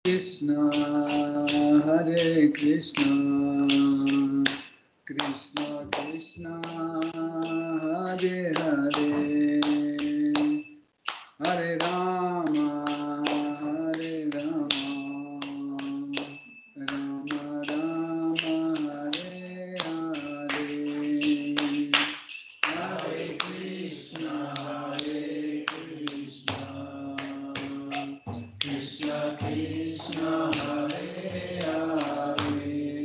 Krishna, Hare Krishna, Krishna Krishna, Hare Hare, Hare Rama, Hare Rama, Rama Rama, Hare Hare, Hare Krishna, Krishna Krishna, Hare Hare,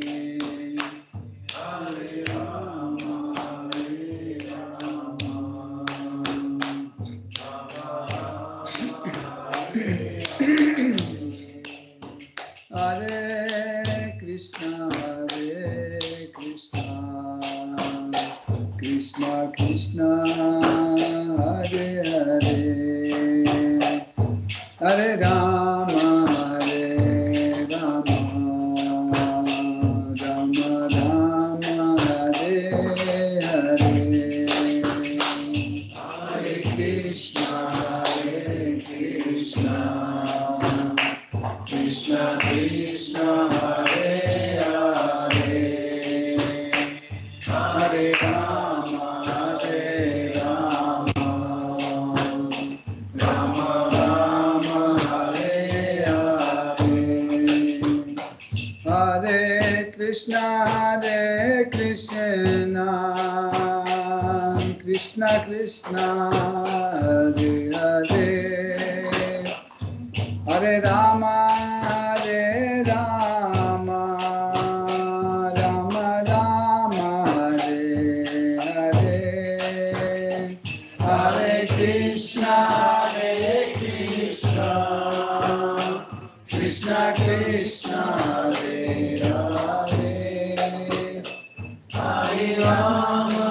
Hare Rama, Hare Krishna, Krishna Krishna, Hare Hare, Hare Rama, Rama Rama, Hare Hare, Hare Krishna, Krishna Krishna, Hare Hare, Hare Rama, Rama Rama, Hare Hare, Hare Krishna, Krishna Krishna, Hare Hare, Hare Rama, Rama Rama, Hare Hare, Hare Krishna, Krishna Krishna, Hare Hare, Hare Rama,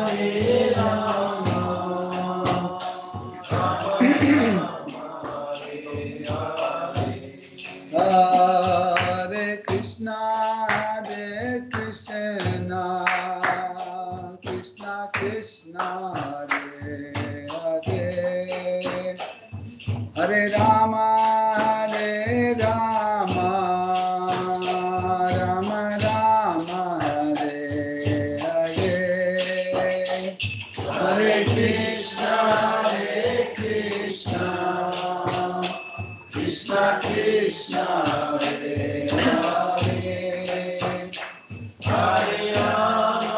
Hare Krishna, Krishna Krishna, Hare Hare, Hare Rama, Rama Rama, Hare Hare, Hare Krishna, Krishna Krishna, Hare Hare, Hare Rama,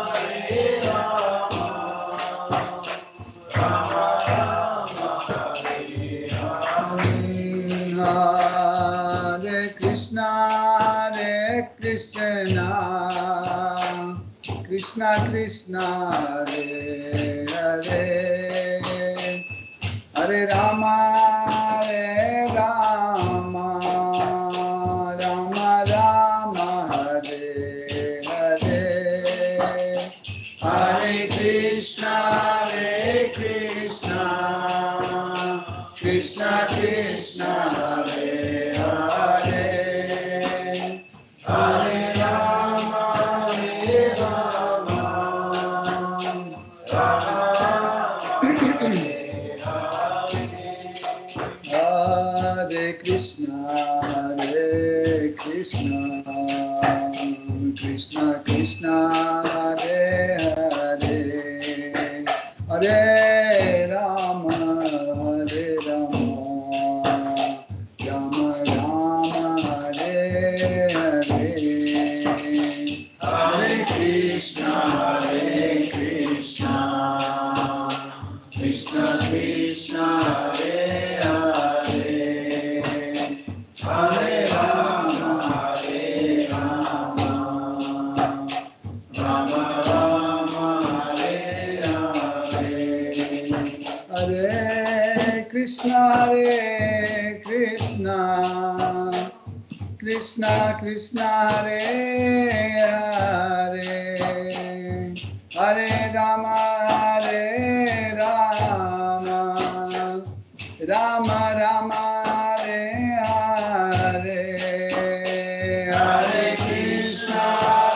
Rama Rama, Hare Hare, Hare Krishna, Krishna Krishna, Hare Hare, Hare Rama, Rama Rama, Hare Hare, Hare Krishna, Krishna Krishna, Hare Hare, Hare Rama, Rama Hare Krishna, Krishna Krishna, Hare Hare, Hare Rama, Rama Rama, Hare Hare, Hare Krishna, Krishna Krishna, Hare Hare, Hare Rama, Rama Rama, Hare Hare, Hare Krishna, Krishna Krishna, Hare Hare, Hare Rama, Rama Rama, Hare Hare, Hare Krishna,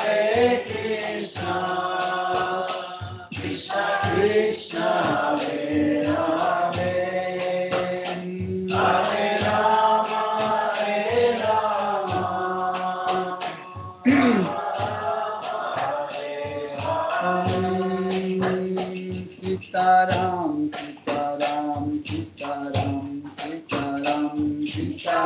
Krishna Krishna, Hare Hare, Hare Rama,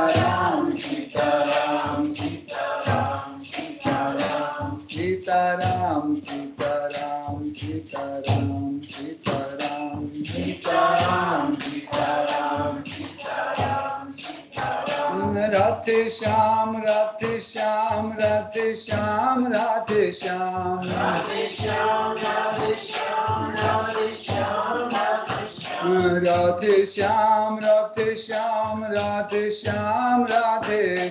Sitaram, Sitaram, Sitaram, Sitaram, Sitaram, Sitaram, Sitaram, Sitaram, Sitaram, Sitaram, Sitaram, Sitaram. Radhe Shyam, Radhe Shyam, Radhe Shyam, Radhe Shyam, Radhe Shyam, Radhe Shyam, Radhe Shyam, Radhe Shyam, Radhe Shyam, Radhe Shyam, Radhe Shyam, Radhe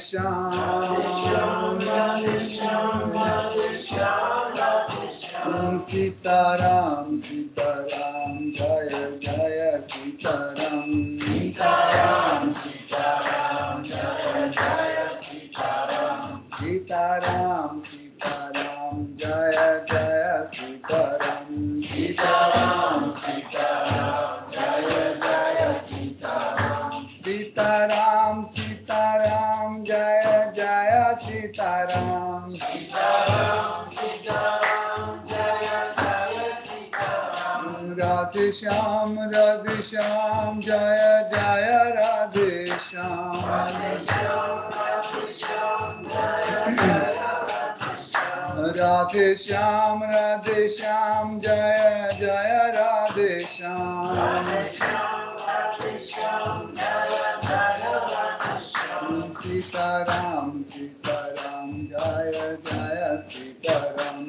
Shyam, Radhe Shyam, Radhe Shyam, Radhe Shyam. Sitaram, Sitaram, Jaya Jaya Sitaram, Sitaram, Sitaram, Jaya Jaya Sitaram, Sitaram, Sitaram, Jaya Jaya Sitaram, Sitaram, Sitaram, Jaya Jaya Sitaram, Sitaram, Sitaram, Jaya Jaya Sitaram, Sitaram, Sitaram, Jaya Jaya Sitaram. Radhe Shyam, Radhe Shyam, Jaya Jaya Radhe Shyam, Radhe Shyam, Radhe Shyam, Jaya Jaya Radhe Shyam, Radhe Shyam, Radhe Shyam, Jaya Jaya Radhe Shyam, Radhe Shyam, Radhe Shyam, Jaya Jaya Radhe Shyam. Sitaram, Sitaram, Jaya Jaya Sitaram,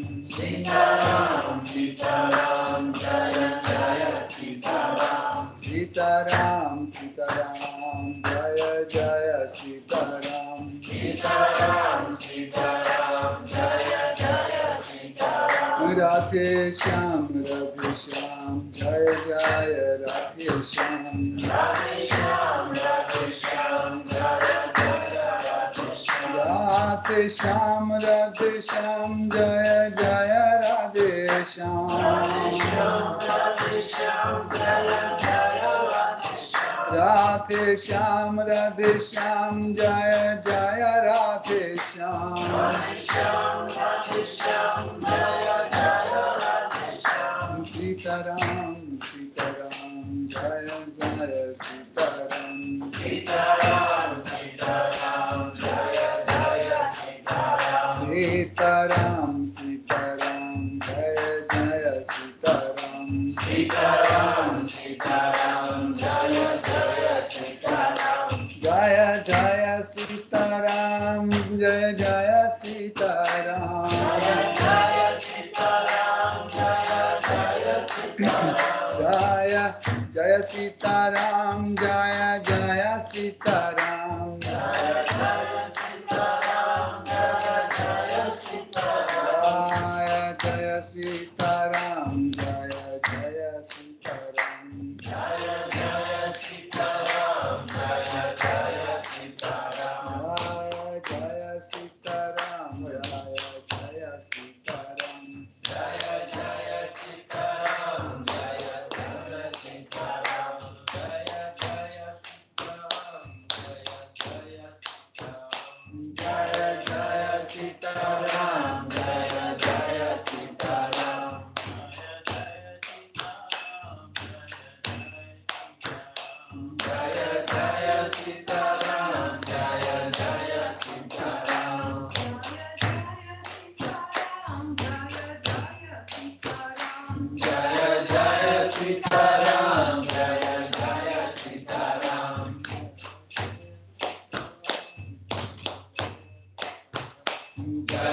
Sitaram, Sitaram, Jaya Jaya Sitaram, Sitaram, Sitaram, Jaya Jaya Sitaram, Sitaram, Sitaram, Jaya Jaya Sitaram. Radhe Shyam, Radhe Shyam, Jaya Jaya Radhe Shyam, Radhe Shyam, Radhe Shyam, Jaya Jaya Radhe Shyam, Radhe Shyam, Radhe Shyam, Jaya Jaya Radhe Shyam, Radhe Shyam, Radhe Shyam, Jaya Jaya Radhe Shyam, Radhe Shyam, Radhe Shyam, Jaya Jaya Radhe Shyam, Radhe Shyam, Radhe Shyam, Jaya Jaya Radhe Shyam. Sitaram, Sitaram, Jaya Jaya Sitaram, Sitaram, Sitaram, Jaya Jaya Sitaram, Sitaram, Sitaram, Jaya Jaya Sitaram, Sitaram, Sitaram, Jaya Jaya Sitaram, Jaya Jaya Sitaram, Jaya Jaya Sitaram, Jaya Jaya Sitaram, Jaya Jaya Sitaram, Jaya Jaya Sitaram, Jaya Jaya Sitaram, Jaya Jaya Sitaram, Jaya Jaya Sitaram, Jaya Jaya Sitaram, Jaya Jaya Sitaram, Jaya Jaya Sitaram, Jaya Jaya Sitaram, Jaya Sitaram, Jaya Jaya Sitaram, Jaya Jaya Sitaram, Jaya Jaya Sitaram, Jaya Jaya Sitaram, Jaya Jaya Sitaram, Jaya Jaya Sitaram, Jaya Jaya Sitaram, Jaya Jaya Sitaram, Jaya Jaya Sitaram, Jaya Jaya Sitaram, Jaya Jaya Sitaram, Jaya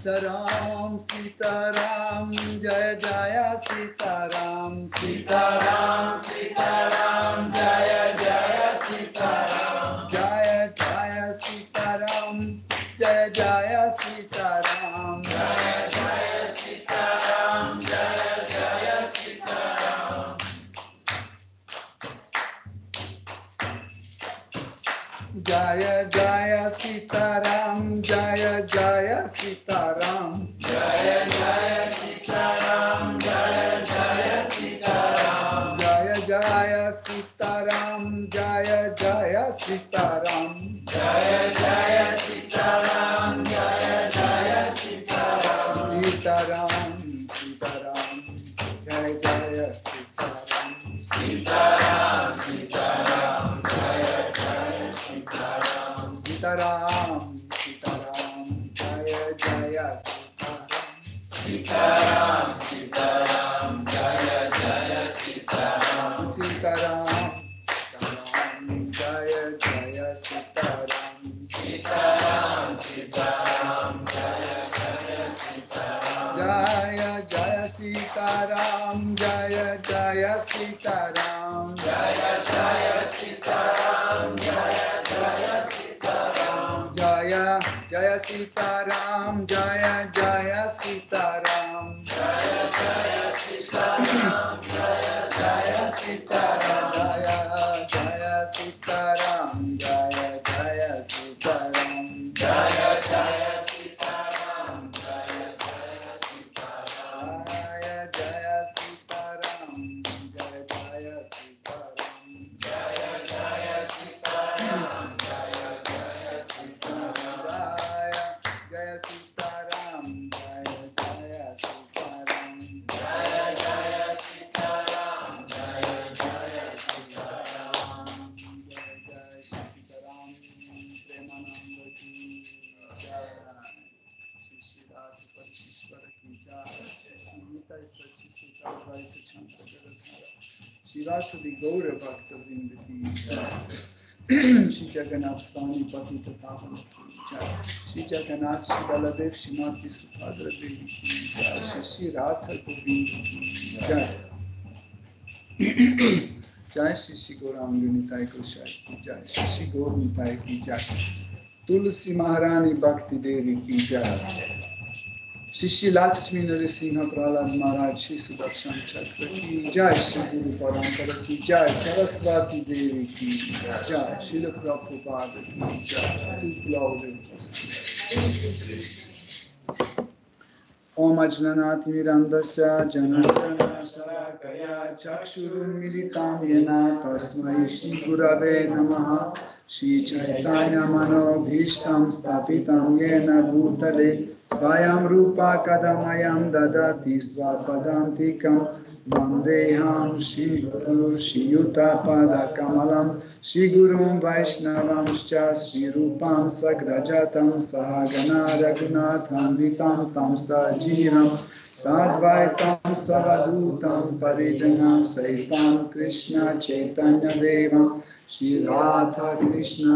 Sitaram सीताराम जय जय सीताराम सीताराम सीताराम जय जय सीताराम जय जय सीताराम जय जय सीताराम जय जय सीताराम जय जय सीताराम जय जय सीताराम जय जय सीताराम जय जय सीताराम जय जय सीताराम जय जय सीताराम जय जय सीताराम जय जय सीताराम जय जय सीताराम सीताराम सीताराम जय जय सीताराम सीताराम सीताराम जय जय सीताराम सीताराम सीताराम जय जय सीताराम सीताराम सीताराम जय जय सीताराम सीताराम सीताराम जय जय सीताराम सीताराम सीताराम जय जय सीताराम जय जय सीताराम जय जय सीताराम जय जय सीताराम जय जय सीताराम जय जय सीताराम जय जय सीताराम जय जय सीताराम जय जय सीताराम जय जय सीताराम जय जय सीताराम जय जय सीताराम जय जय सीताराम जय जय सीताराम जय जय सीताराम जय जय सीताराम जय जय सीताराम जय सीताराम जय जय सीताराम जय जय सीताराम जय जय सीताराम जय जय सीताराम प्रेमानंद की जय श्री श्री राधे परमेश्वर की जय श्री गीता सच्ची सीता भाई सचंत जगत श्री वासुदेव गौर भक्त वृंद की जय श्री जगन्नाथ स्वामी पतित पावन की जय श्री जगन्नाथ श्री बलदेव श्री माती सुभद्रा देवी की जय श्री श्री राधा गोविंद की जय जय श्री श्री गौरांग निताय गोसाई की जय श्री श्री गौर निताय की जय तुलसी महारानी भक्ति देवी की जय श्री श्री लक्ष्मी नरसिंह प्रहलाद महाराज श्री सुदर्शन चक्र की जय श्री गुरु परंपरा की जय सरस्वती देवी की जय श्रील प्रभुपाद की जय ओम अज्ञानातिमिरन्धस्य जनशलाकया चक्षुरुन्मिलितं येन तस्मै श्रीगुरवे नमः श्रीचैतन्यमनोभीष्टं स्थापितं येन भूतले स्वयं रूपा कदमयं ददति स्वपदान्तिकं वन्देऽहं श्रीगुरुं श्रीयुतपदकमलं श्रीगुरुं वैष्णवंश्च श्रीरूपं सग्रजातं सहगणा रघुनाथान्वितं तं सजीवं साद्वैतं सवधूतं परिजनं सहितं कृष्ण चैतन्यदेवं श्रीराधा कृष्ण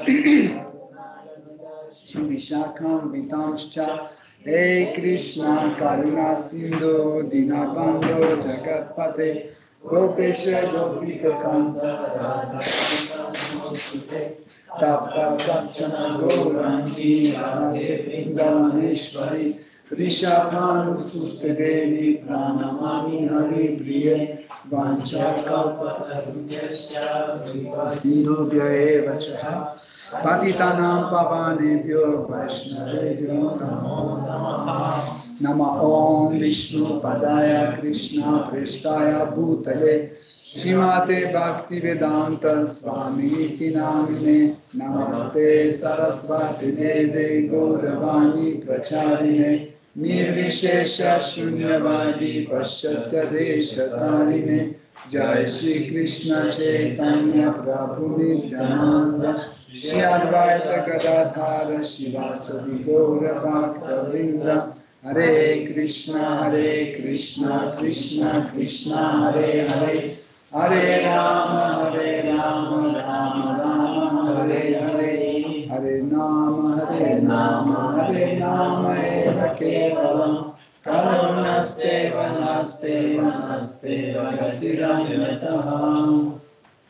श्री विशाखान्वितांश्च हे कृष्ण करुणा सिन्धु दीनबन्धो जगत्पते गोपेश गोपिकान्त राधाकान्त तप्त काञ्चन गौराङ्गी राधे वृन्दावनेश्वरी वृषभानुसुते देवी प्रणमामि हरिप्रिये वाञ्छाकल्पतरुभ्यश्च सिन्धुभ्य एव च पतितानां पावनेभ्यो वैष्णवेभ्यो नमो नमः नमः ॐ विष्णुपदाय कृष्णप्रेष्ठाय भूतले श्रीमते भक्तिवेदान्त स्वामीति नामिने नमस्ते सरस्वती देवे गौरवाणी प्रचारिणे निर्विशेष शून्यवादी पश्चात्य देशतारिणे जय श्री कृष्ण चैतन्य प्रभु नित्यानंद श्री अद्वैत गदाधर शिवासदि गौर भक्तवृंद हरे कृष्णा कृष्ण कृष्ण हरे हरे हरे राम राम राम हरे Hare Hare Nama Eva Kevalam Karunasteva Nasteva Gatiranyataha.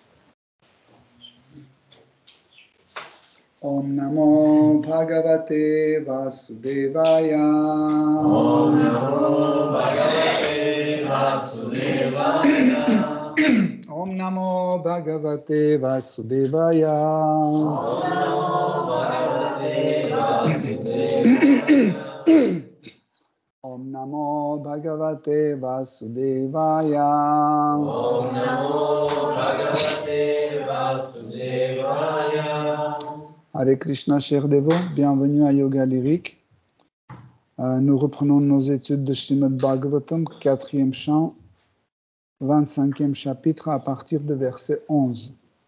Om Namo Bhagavate Vasudevaya. Om Namo Bhagavate Vasudevaya. Om Namo Bhagavate Vasudevaya. Om Namo Bhagavate Vasudevaya. Om Namo Bhagavate Vasudevaya. Om Namo Bhagavate Vasudevaya. Hare Krishna, chers dévots, bienvenue à Yoga Lyrique. Nous reprenons nos études de Srimad Bhagavatam, 4e chant, 25e chapitre, à partir de verset 11.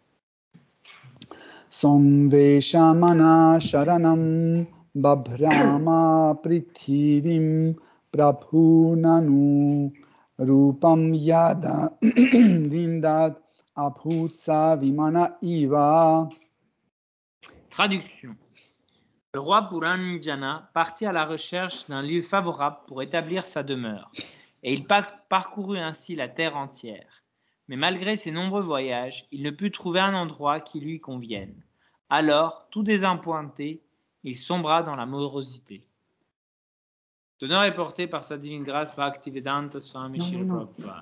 Samveshamana sharanam babhrama prithivim prabhunanu rupam yada vindat abhutsa vimana iva. Traduction. Le roi Puranjana partit à la recherche d'un lieu favorable pour établir sa demeure, et il parcourut ainsi la terre entière. Mais malgré ses nombreux voyages, il ne put trouver un endroit qui lui convienne. Alors, tout désappointé, il sombra dans la morosité. L'honneur est porté par sa divine grâce Bhaktivedanta Swami Srila Prabhupada.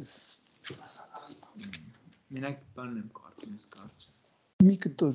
Mais là, pas le même carte. Միկտոր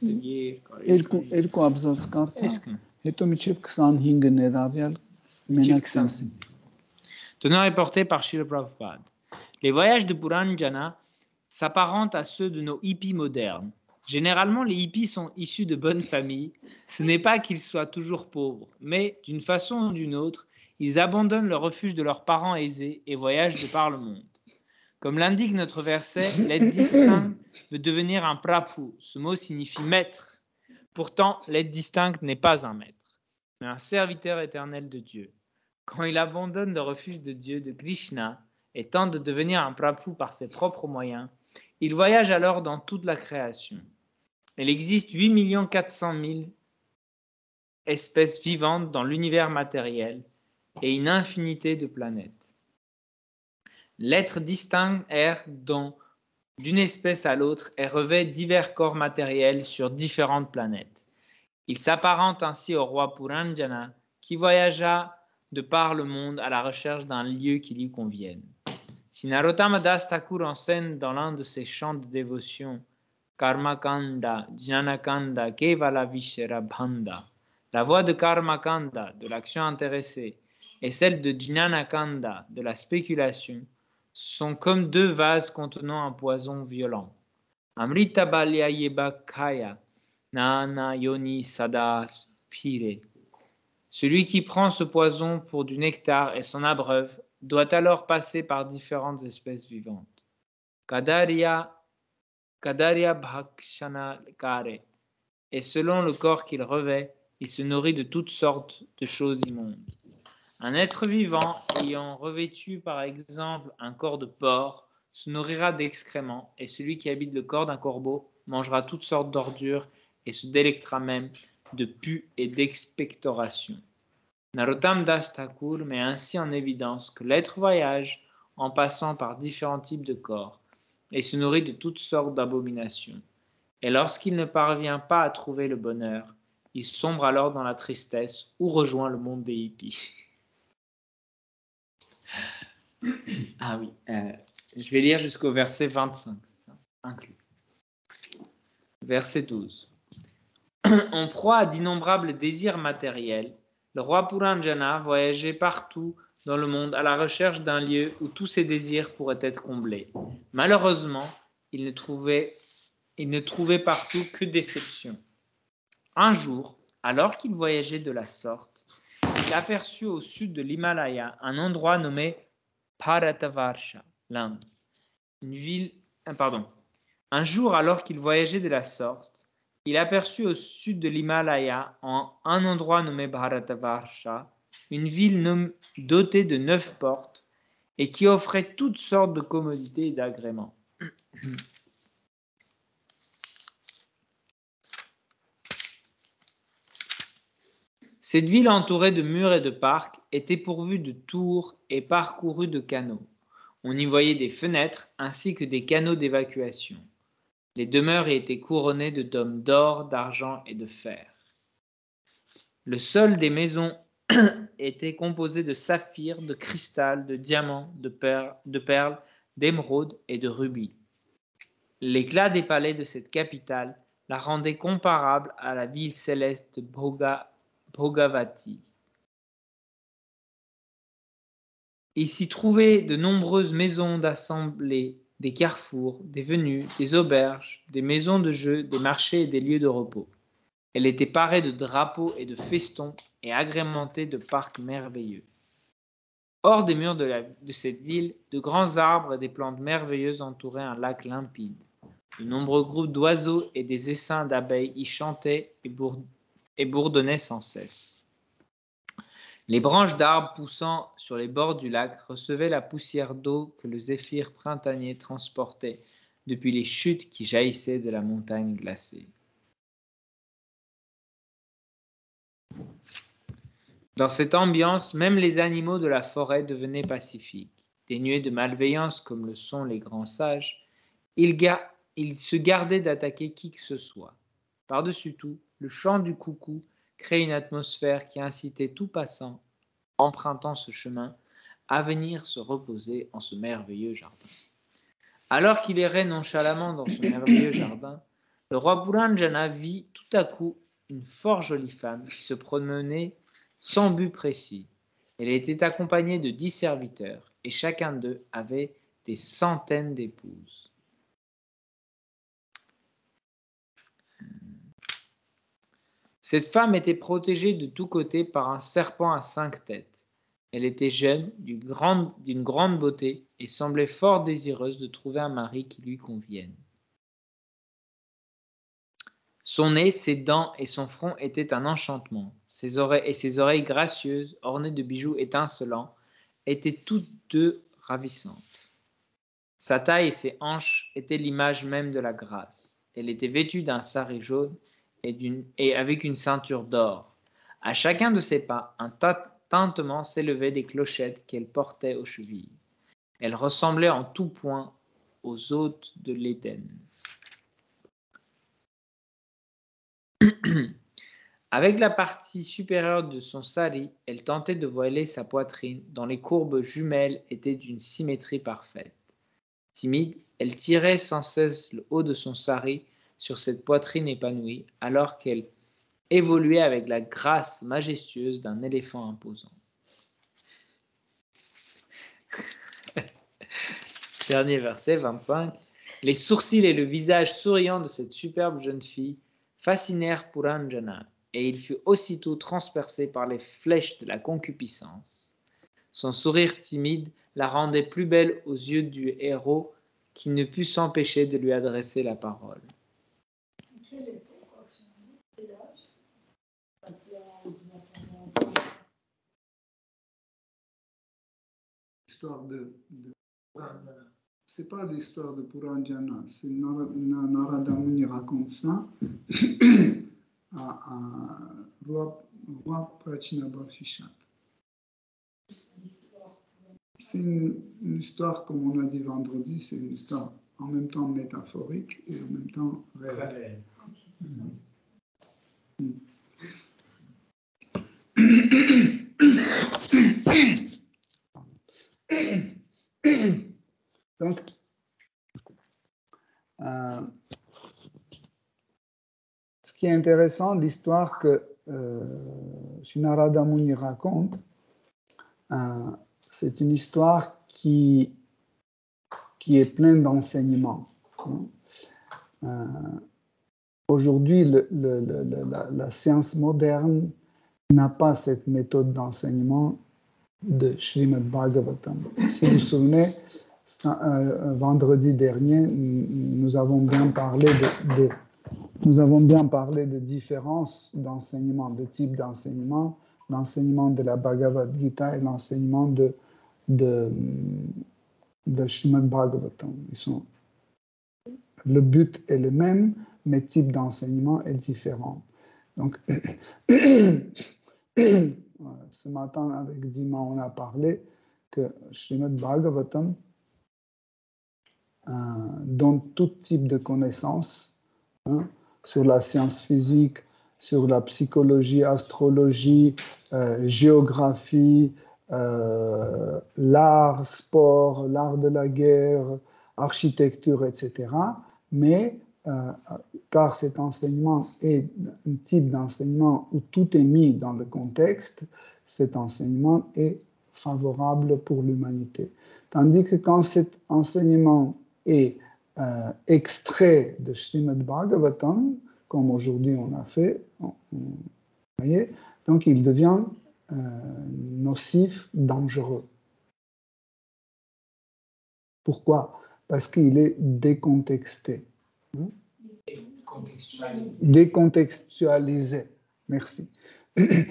երկու abzats կարտա հետո միջև 25 ներառյալ մենակ սամսին. L'honneur est porté par Srila Prabhupada. Les voyages de Puranjana s'apparentent à ceux de nos hippies modernes. Généralement, les hippies sont issus de bonnes familles. Ce n'est pas qu'ils soient toujours pauvres, mais d'une façon ou d'une autre, ils abandonnent le refuge de leurs parents aisés et voyagent de par le monde. Comme l'indique notre verset, l'être distinct veut devenir un prapu. Ce mot signifie maître. Pourtant, l'être distinct n'est pas un maître, mais un serviteur éternel de Dieu. Quand il abandonne le refuge de Dieu, de Krishna, et tente de devenir un prapu par ses propres moyens, il voyage alors dans toute la création. Il existe 8 400 000 espèces vivantes dans l'univers matériel et une infinité de planètes. L'être distinct erre d'une espèce à l'autre et revêt divers corps matériels sur différentes planètes. Il s'apparente ainsi au roi Puranjana qui voyagea de par le monde à la recherche d'un lieu qui lui convienne. Si Narottama Das Thakur enseigne dans l'un de ses chants de dévotion Karmakanda, Jnanakanda, Kevala Visherabhanda, la voie de Karmakanda, de l'action intéressée, et celle de Jnanakanda, de la spéculation, sont comme deux vases contenant un poison violent. Amrita Balya Yebakaya, Nana Yoni Sada Pire. Celui qui prend ce poison pour du nectar et s'en abreuve doit alors passer par différentes espèces vivantes. Kadarya Bhakshana Kare. Et selon le corps qu'il revêt, il se nourrit de toutes sortes de choses immondes. Un être vivant ayant revêtu par exemple un corps de porc se nourrira d'excréments, et celui qui habite le corps d'un corbeau mangera toutes sortes d'ordures et se délectera même de pus et d'expectoration. Narottam Das Thakur met ainsi en évidence que l'être voyage en passant par différents types de corps et se nourrit de toutes sortes d'abominations. Et lorsqu'il ne parvient pas à trouver le bonheur, il sombre alors dans la tristesse ou rejoint le monde des hippies. Ah oui, je vais lire jusqu'au verset 25, inclus. Verset 12. En proie à d'innombrables désirs matériels, le roi Puranjana voyageait partout dans le monde à la recherche d'un lieu où tous ses désirs pourraient être comblés. Malheureusement, il ne trouvait partout que déception. Un jour, alors qu'il voyageait de la sorte, il aperçut au sud de l'Himalaya un endroit nommé Bharatavarsha, l'Inde. Un jour, alors qu'il voyageait de la sorte, il aperçut au sud de l'Himalaya, en un endroit nommé Bharatavarsha, une ville dotée de 9 portes et qui offrait toutes sortes de commodités et d'agréments. Cette ville entourée de murs et de parcs était pourvue de tours et parcourue de canaux. On y voyait des fenêtres ainsi que des canaux d'évacuation. Les demeures y étaient couronnées de dômes d'or, d'argent et de fer. Le sol des maisons était composé de saphirs, de cristal, de diamants, de perles, d'émeraudes et de rubis. L'éclat des palais de cette capitale la rendait comparable à la ville céleste de Bhogavati. Il s'y trouvait de nombreuses maisons d'assemblée, des carrefours, des venues, des auberges, des maisons de jeu, des marchés et des lieux de repos. Elle était parée de drapeaux et de festons et agrémentée de parcs merveilleux. Hors des murs de cette ville, de grands arbres et des plantes merveilleuses entouraient un lac limpide. De nombreux groupes d'oiseaux et des essaims d'abeilles y chantaient et bourdonnaient sans cesse. Les branches d'arbres poussant sur les bords du lac recevaient la poussière d'eau que le zéphyr printanier transportait depuis les chutes qui jaillissaient de la montagne glacée. Dans cette ambiance, même les animaux de la forêt devenaient pacifiques. Dénués de malveillance comme le sont les grands sages, ils se gardaient d'attaquer qui que ce soit. Par-dessus tout, le chant du coucou créait une atmosphère qui incitait tout passant, empruntant ce chemin, à venir se reposer en ce merveilleux jardin. Alors qu'il errait nonchalamment dans ce merveilleux jardin, le roi Puranjana vit tout à coup une fort jolie femme qui se promenait sans but précis. Elle était accompagnée de 10 serviteurs, et chacun d'eux avait des centaines d'épouses. Cette femme était protégée de tous côtés par un serpent à 5 têtes. Elle était jeune, d'une grande beauté, et semblait fort désireuse de trouver un mari qui lui convienne. Son nez, ses dents et son front étaient un enchantement. Ses oreilles gracieuses, ornées de bijoux étincelants, étaient toutes deux ravissantes. Sa taille et ses hanches étaient l'image même de la grâce. Elle était vêtue d'un sari jaune et avec une ceinture d'or. À chacun de ses pas, un tintement s'élevait des clochettes qu'elle portait aux chevilles. Elle ressemblait en tout point aux hôtes de l'Éden. Avec la partie supérieure de son sari, elle tentait de voiler sa poitrine, dont les courbes jumelles étaient d'une symétrie parfaite. Timide, elle tirait sans cesse le haut de son sari sur cette poitrine épanouie, alors qu'elle évoluait avec la grâce majestueuse d'un éléphant imposant. Dernier verset, 25. Les sourcils et le visage souriant de cette superbe jeune fille fascinèrent Puranjana, et il fut aussitôt transpercé par les flèches de la concupiscence. Son sourire timide la rendait plus belle aux yeux du héros qui ne put s'empêcher de lui adresser la parole. L'histoire c'est pas l'histoire de Puranjana, c'est Narada Muni raconte ça à roi Prachinabhavishat. C'est une histoire, comme on a dit vendredi, c'est une histoire en même temps métaphorique et en même temps réelle. Donc, ce qui est intéressant, l'histoire que Narada Muni raconte, c'est une histoire qui est pleine d'enseignements. Aujourd'hui, la science moderne n'a pas cette méthode d'enseignement de Srimad Bhagavatam. Si vous vous souvenez, vendredi dernier, nous avons bien parlé de différences d'enseignement, de types d'enseignement, l'enseignement de la Bhagavad Gita et l'enseignement de Srimad Bhagavatam. Le but est le même, mais le type d'enseignement est différent. Donc, ce matin avec Dima, on a parlé que Srimad Bhagavatam donne tout type de connaissances sur la science physique, sur la psychologie, astrologie, géographie, l'art, sport, l'art de la guerre, architecture, etc. Mais car cet enseignement est un type d'enseignement où tout est mis dans le contexte, cet enseignement est favorable pour l'humanité. Tandis que quand cet enseignement est extrait de Srimad Bhagavatam, comme aujourd'hui on a fait, vous voyez, donc il devient nocif, dangereux. Pourquoi? Parce qu'il est décontexté. Décontextualisé. Merci. Il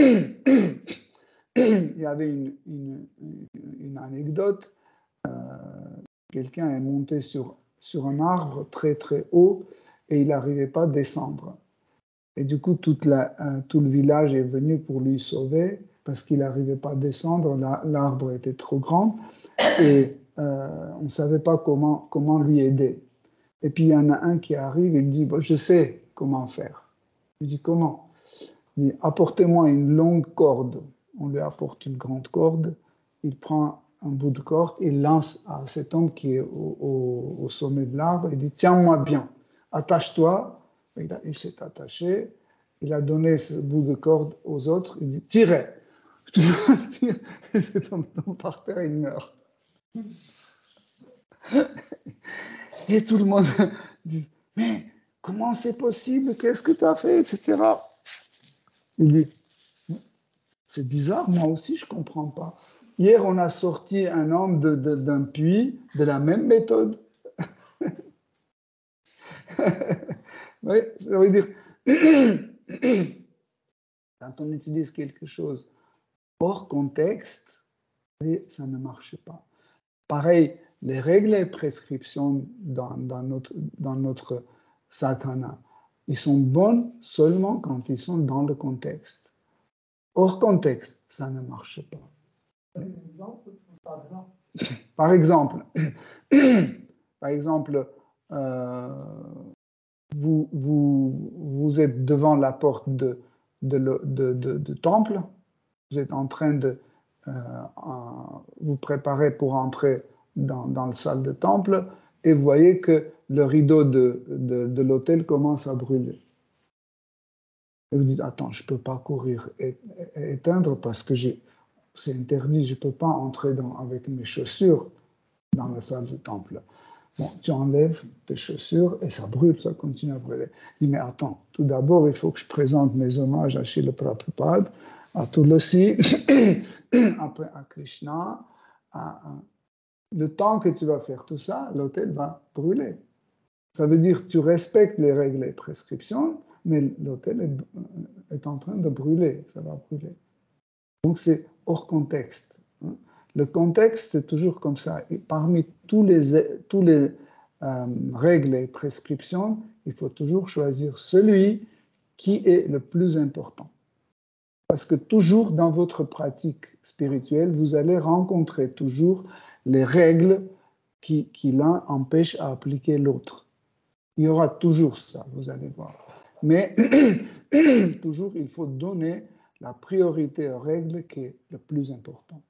y avait une anecdote. Quelqu'un est monté sur un arbre très très haut et il n'arrivait pas à descendre. Et du coup, tout le village est venu pour lui sauver parce qu'il n'arrivait pas à descendre. L'arbre était trop grand et on ne savait pas comment lui aider. Et puis, il y en a un qui arrive et dit, je sais comment faire. Il dit, comment? Il dit, apportez-moi une longue corde. On lui apporte une grande corde. Il prend un bout de corde, il lance à cet homme qui est au sommet de l'arbre. Il dit, tiens-moi bien, attache-toi. Il s'est attaché. Il a donné ce bout de corde aux autres. Il dit, tirez. Et cet homme tombe par terre, il meurt. Et tout le monde dit, mais comment c'est possible? Qu'est-ce que tu as fait? Etc. Il dit, c'est bizarre, moi aussi je ne comprends pas. Hier, on a sorti un homme d'un puits de la même méthode. Oui, ça veut dire, quand on utilise quelque chose hors contexte, ça ne marche pas. Pareil, les règles et prescriptions dans notre sadhana, ils sont bonnes seulement quand ils sont dans le contexte. Hors contexte, ça ne marche pas. Par exemple, vous êtes devant la porte de temple, vous êtes en train de vous préparer pour entrer dans la salle de temple et vous voyez que le rideau de l'hôtel commence à brûler. Et vous dites, attends, je ne peux pas courir et éteindre parce que c'est interdit, je ne peux pas entrer avec mes chaussures dans la salle de temple. Bon, tu enlèves tes chaussures et ça brûle, ça continue à brûler. Je dis, mais attends, tout d'abord, il faut que je présente mes hommages à Srila Prabhupada, à Tulasi, après à Krishna. Le temps que tu vas faire tout ça, l'hôtel va brûler. Ça veut dire que tu respectes les règles et prescriptions, mais l'hôtel est en train de brûler, ça va brûler. Donc c'est hors contexte. Le contexte, c'est toujours comme ça. Et parmi tous les règles et prescriptions, il faut toujours choisir celui qui est le plus important. Parce que toujours dans votre pratique spirituelle, vous allez rencontrer toujours les règles qui l'un empêchent à appliquer l'autre. Il y aura toujours ça, vous allez voir. Mais toujours, il faut donner la priorité aux règles qui est le plus important.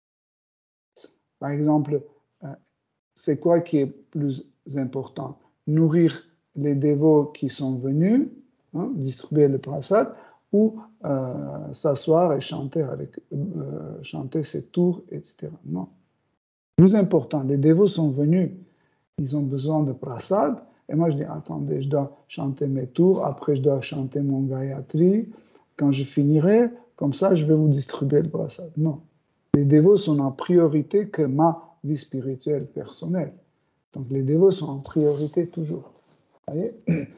Par exemple, c'est quoi qui est plus important? Nourrir les dévots qui sont venus, distribuer le prasad, ou s'asseoir et chanter ses tours, etc. Non. Plus important, les dévots sont venus, ils ont besoin de prasad, et moi je dis, attendez, je dois chanter mes tours, après je dois chanter mon Gayatri, quand je finirai, comme ça je vais vous distribuer le prasad. Non. Les dévots sont en priorité que ma vie spirituelle personnelle. Donc les dévots sont en priorité toujours. Vous voyez?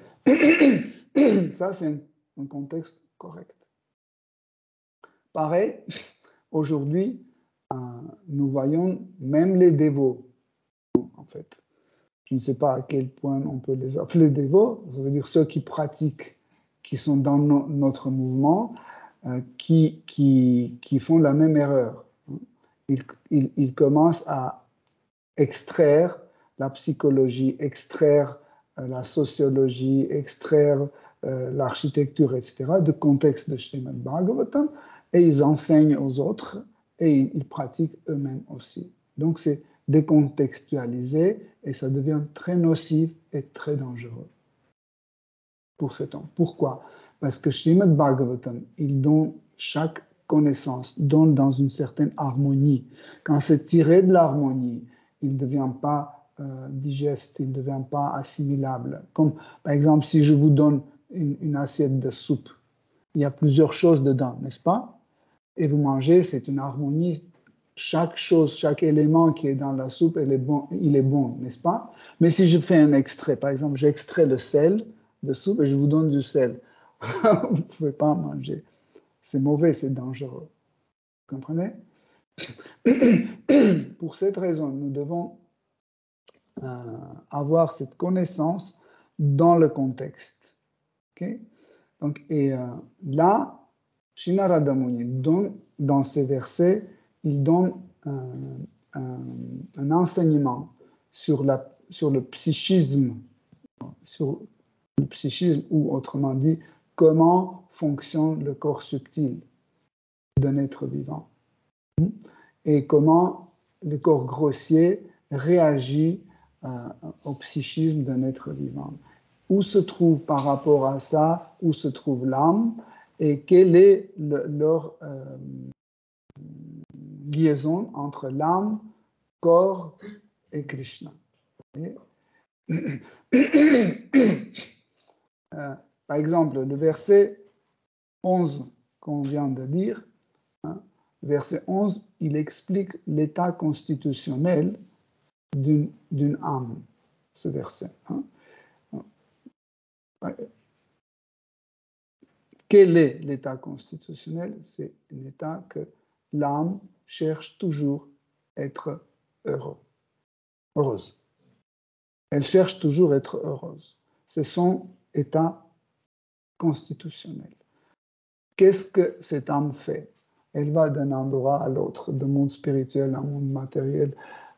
Ça, c'est un contexte correct. Pareil, aujourd'hui, nous voyons même les dévots, en fait. Je ne sais pas à quel point on peut les appeler dévots, ça veut dire ceux qui pratiquent, qui sont dans notre mouvement, qui font la même erreur. Ils commencent à extraire la psychologie, extraire la sociologie, extraire l'architecture, etc., du contexte de Srimad Bhagavatam, et ils enseignent aux autres et ils pratiquent eux-mêmes aussi. Donc c'est décontextualisé et ça devient très nocif et très dangereux pour cet homme. Pourquoi? Parce que Srimad Bhagavatam, il donne chaque connaissance, donne dans une certaine harmonie. Quand c'est tiré de l'harmonie, il ne devient pas digeste, il ne devient pas assimilable. Comme par exemple, si je vous donne une assiette de soupe, il y a plusieurs choses dedans, n'est-ce pas? Et vous mangez, c'est une harmonie. Chaque chose, chaque élément qui est dans la soupe, il est bon, n'est-ce pas? Mais si je fais un extrait, par exemple, j'extrais le sel de soupe et je vous donne du sel, vous ne pouvez pas en manger. C'est mauvais, c'est dangereux. Vous comprenez? Pour cette raison, nous devons avoir cette connaissance dans le contexte. Okay? Donc, là, Sri Narada Muni donne, dans ces versets, il donne un enseignement sur le psychisme, ou autrement dit, comment fonctionne le corps subtil d'un être vivant et comment le corps grossier réagit au psychisme d'un être vivant. Où se trouve par rapport à ça, où se trouve l'âme et quelle est leur liaison entre l'âme, corps et Krishna. Par exemple, le verset 11 qu'on vient de lire, verset 11, il explique l'état constitutionnel d'une âme, ce verset. Quel est l'état constitutionnel? C'est un état que l'âme cherche toujours à être heureuse. Elle cherche toujours à être heureuse. C'est son état constitutionnel. Qu'est-ce que cette âme fait? Elle va d'un endroit à l'autre, du monde spirituel à un monde matériel,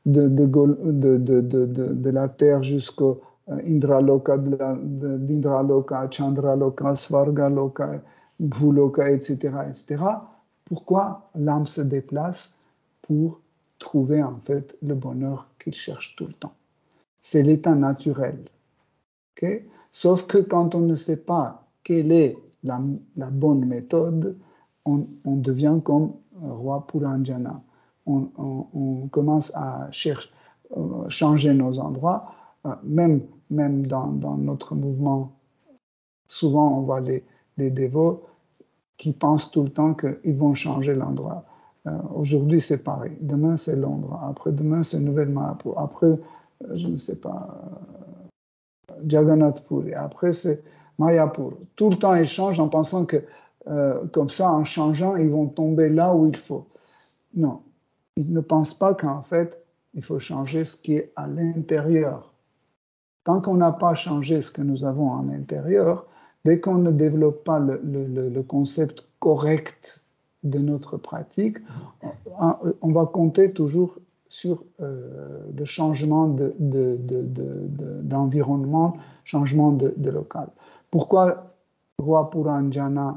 de la terre jusqu'au Indraloka, d'Indraloka, Chandraloka, Svargaloka, Bhuloka, etc., etc. Pourquoi l'âme se déplace? Pour trouver en fait le bonheur qu'il cherche tout le temps. C'est l'état naturel. Okay? Sauf que quand on ne sait pas quelle est la bonne méthode, on devient comme roi Puranjana. On commence à changer nos endroits. Même dans notre mouvement, souvent on voit les dévots qui pensent tout le temps qu'ils vont changer l'endroit. Aujourd'hui c'est Paris, demain c'est Londres, après-demain c'est Nouvelle-Mahapur, après je ne sais pas, Jagannath Puri, après c'est Mayapur. Tout le temps ils changent en pensant que comme ça, en changeant, ils vont tomber là où il faut. Non, ils ne pensent pas qu'en fait, il faut changer ce qui est à l'intérieur. Tant qu'on n'a pas changé ce que nous avons à l'intérieur, dès qu'on ne développe pas le concept correct de notre pratique, on va compter toujours sur le changement d'environnement, changement de local. Pourquoi Roi Puranjana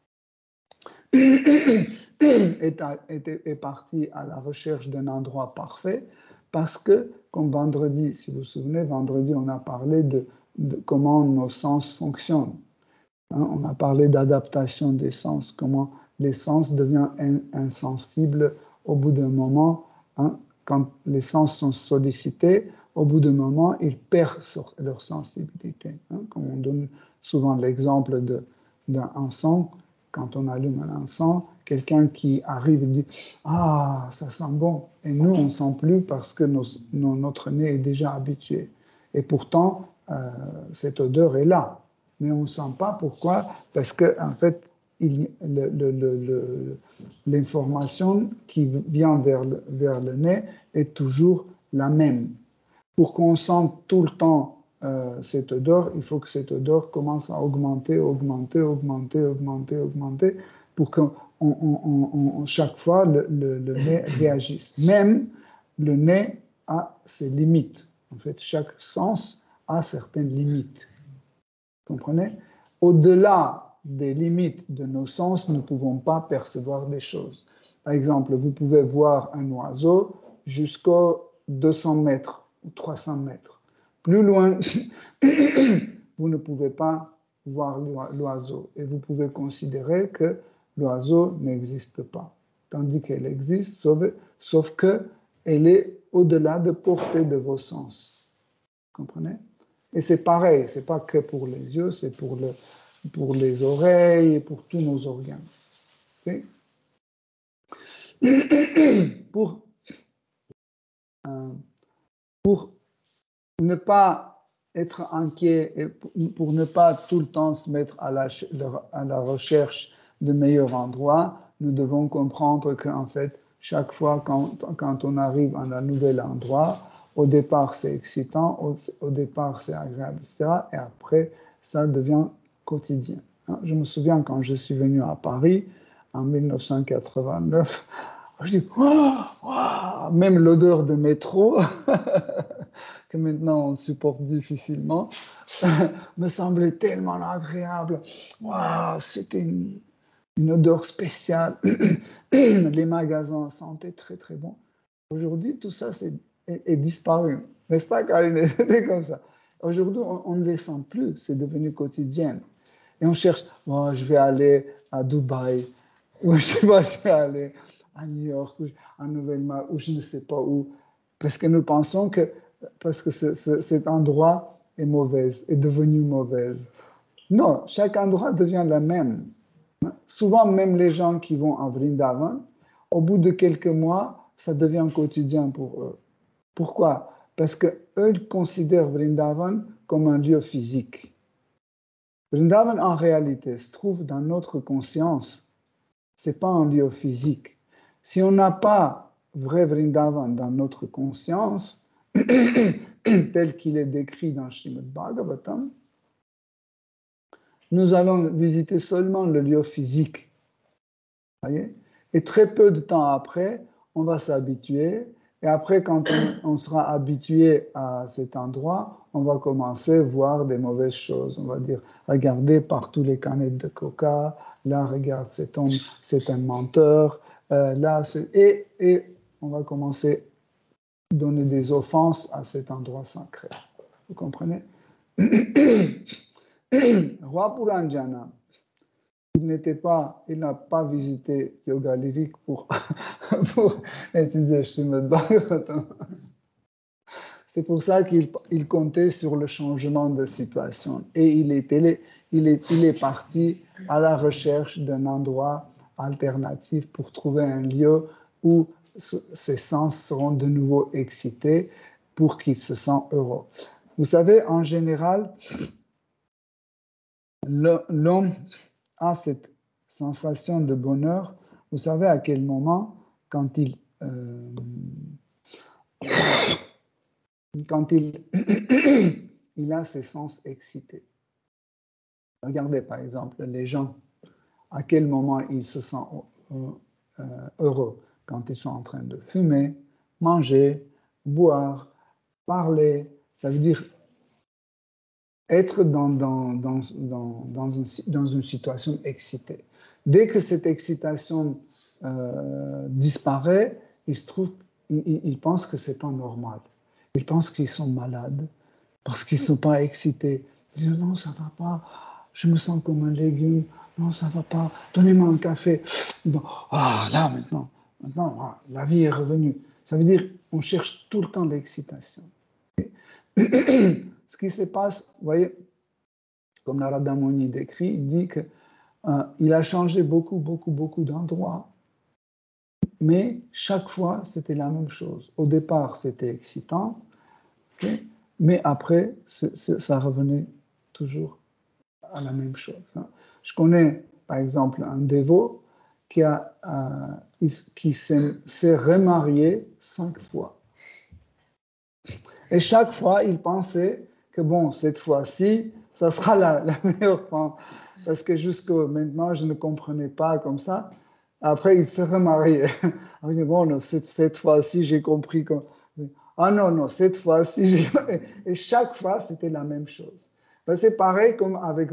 est parti à la recherche d'un endroit parfait? Parce que, comme vendredi, si vous vous souvenez, vendredi, on a parlé de comment nos sens fonctionnent. On a parlé d'adaptation des sens, comment les sens deviennent insensibles au bout d'un moment. Quand les sens sont sollicités, au bout d'un moment, ils perdent leur sensibilité. Comme on donne souvent l'exemple d'un encens. Quand on allume un encens, quelqu'un qui arrive et dit « Ah, ça sent bon !» Et nous, on ne sent plus parce que notre nez est déjà habitué. Et pourtant, cette odeur est là. Mais on ne sent pas. Pourquoi? Parce qu'en fait, l'information qui vient vers le nez est toujours la même. Pour qu'on sente tout le temps cette odeur, il faut que cette odeur commence à augmenter, pour que chaque fois le nez réagisse. Même le nez a ses limites. En fait, chaque sens a certaines limites. Vous comprenez? Au-delà des limites de nos sens, nous ne pouvons pas percevoir des choses. Par exemple, vous pouvez voir un oiseau jusqu'aux 200 mètres ou 300 mètres. Plus loin, vous ne pouvez pas voir l'oiseau et vous pouvez considérer que l'oiseau n'existe pas, tandis qu'elle existe, sauf qu'elle est au-delà de portée de vos sens. Vous comprenez? Et c'est pareil, ce n'est pas que pour les yeux, c'est pour les oreilles et pour tous nos organes. Okay? Pour ne pas être inquiet et pour ne pas tout le temps se mettre à la recherche de meilleurs endroits, nous devons comprendre qu'en fait, chaque fois quand on arrive à un nouvel endroit, au départ c'est excitant, au départ c'est agréable, etc. Et après, ça devient quotidien. Je me souviens quand je suis venu à Paris en 1989, je dis, wow, même l'odeur de métro, que maintenant on supporte difficilement, me semblait tellement agréable. Wow, c'était une odeur spéciale. Les magasins sentaient très très bon. Aujourd'hui, tout ça est disparu. N'est-ce pas, Karine? C'est comme ça. Aujourd'hui, on ne les sent plus. C'est devenu quotidien. Et on cherche, oh, je vais aller à Dubaï, ou je vais aller à New York, ou à Nouvelle-Marne, ou je ne sais pas où. Parce que nous pensons que cet endroit est devenu mauvaise. Non, chaque endroit devient le même. Souvent, même les gens qui vont à Vrindavan, au bout de quelques mois, ça devient quotidien pour eux. Pourquoi? Parce qu'eux considèrent Vrindavan comme un lieu physique. Vrindavan, en réalité, se trouve dans notre conscience. Ce n'est pas un lieu physique. Si on n'a pas vrai Vrindavan dans notre conscience, tel qu'il est décrit dans Srimad Bhagavatam, nous allons visiter seulement le lieu physique. Voyez? Et très peu de temps après, on va s'habituer. Et après, quand on sera habitué à cet endroit, on va commencer à voir des mauvaises choses. On va dire, regardez partout les canettes de coca, là, regarde, cet homme, c'est un menteur, là, et on va commencer à donner des offenses à cet endroit sacré. Vous comprenez? Roi Puranjana, il n'a pas visité Yoga Lyrique pour étudier Srimad Bhagavatam. C'est pour ça qu'il comptait sur le changement de situation. Et il est parti à la recherche d'un endroit alternatif pour trouver un lieu où ses sens seront de nouveau excités pour qu'il se sente heureux. Vous savez, en général, l'homme a cette sensation de bonheur. Vous savez à quel moment, quand il il a ses sens excités. Regardez par exemple les gens, à quel moment ils se sentent heureux, quand ils sont en train de fumer, manger, boire, parler, ça veut dire être dans une situation excitée. Dès que cette excitation disparaît, ils pensent que ce n'est pas normal. Ils pensent qu'ils sont malades parce qu'ils ne sont pas excités. Ils disent non, ça ne va pas, je me sens comme un légume, non, ça ne va pas, donnez-moi un café. Bon, là maintenant, la vie est revenue. Ça veut dire qu'on cherche tout le temps l'excitation. Ce qui se passe, vous voyez, comme Narada Muni décrit, il dit qu'il a changé beaucoup d'endroits, mais chaque fois, c'était la même chose. Au départ, c'était excitant, okay, mais après, ça revenait toujours à la même chose. Je connais, par exemple, un dévot qui s'est remarié 5 fois. Et chaque fois, il pensait que, bon, cette fois-ci, ça sera la meilleure femme. parce que jusqu'à maintenant, je ne comprenais pas comme ça. Après, il se remariait. On dit, bon, non, cette fois-ci, j'ai compris. Ah non, non, cette fois-ci, et chaque fois, c'était la même chose. Ben, c'est pareil comme avec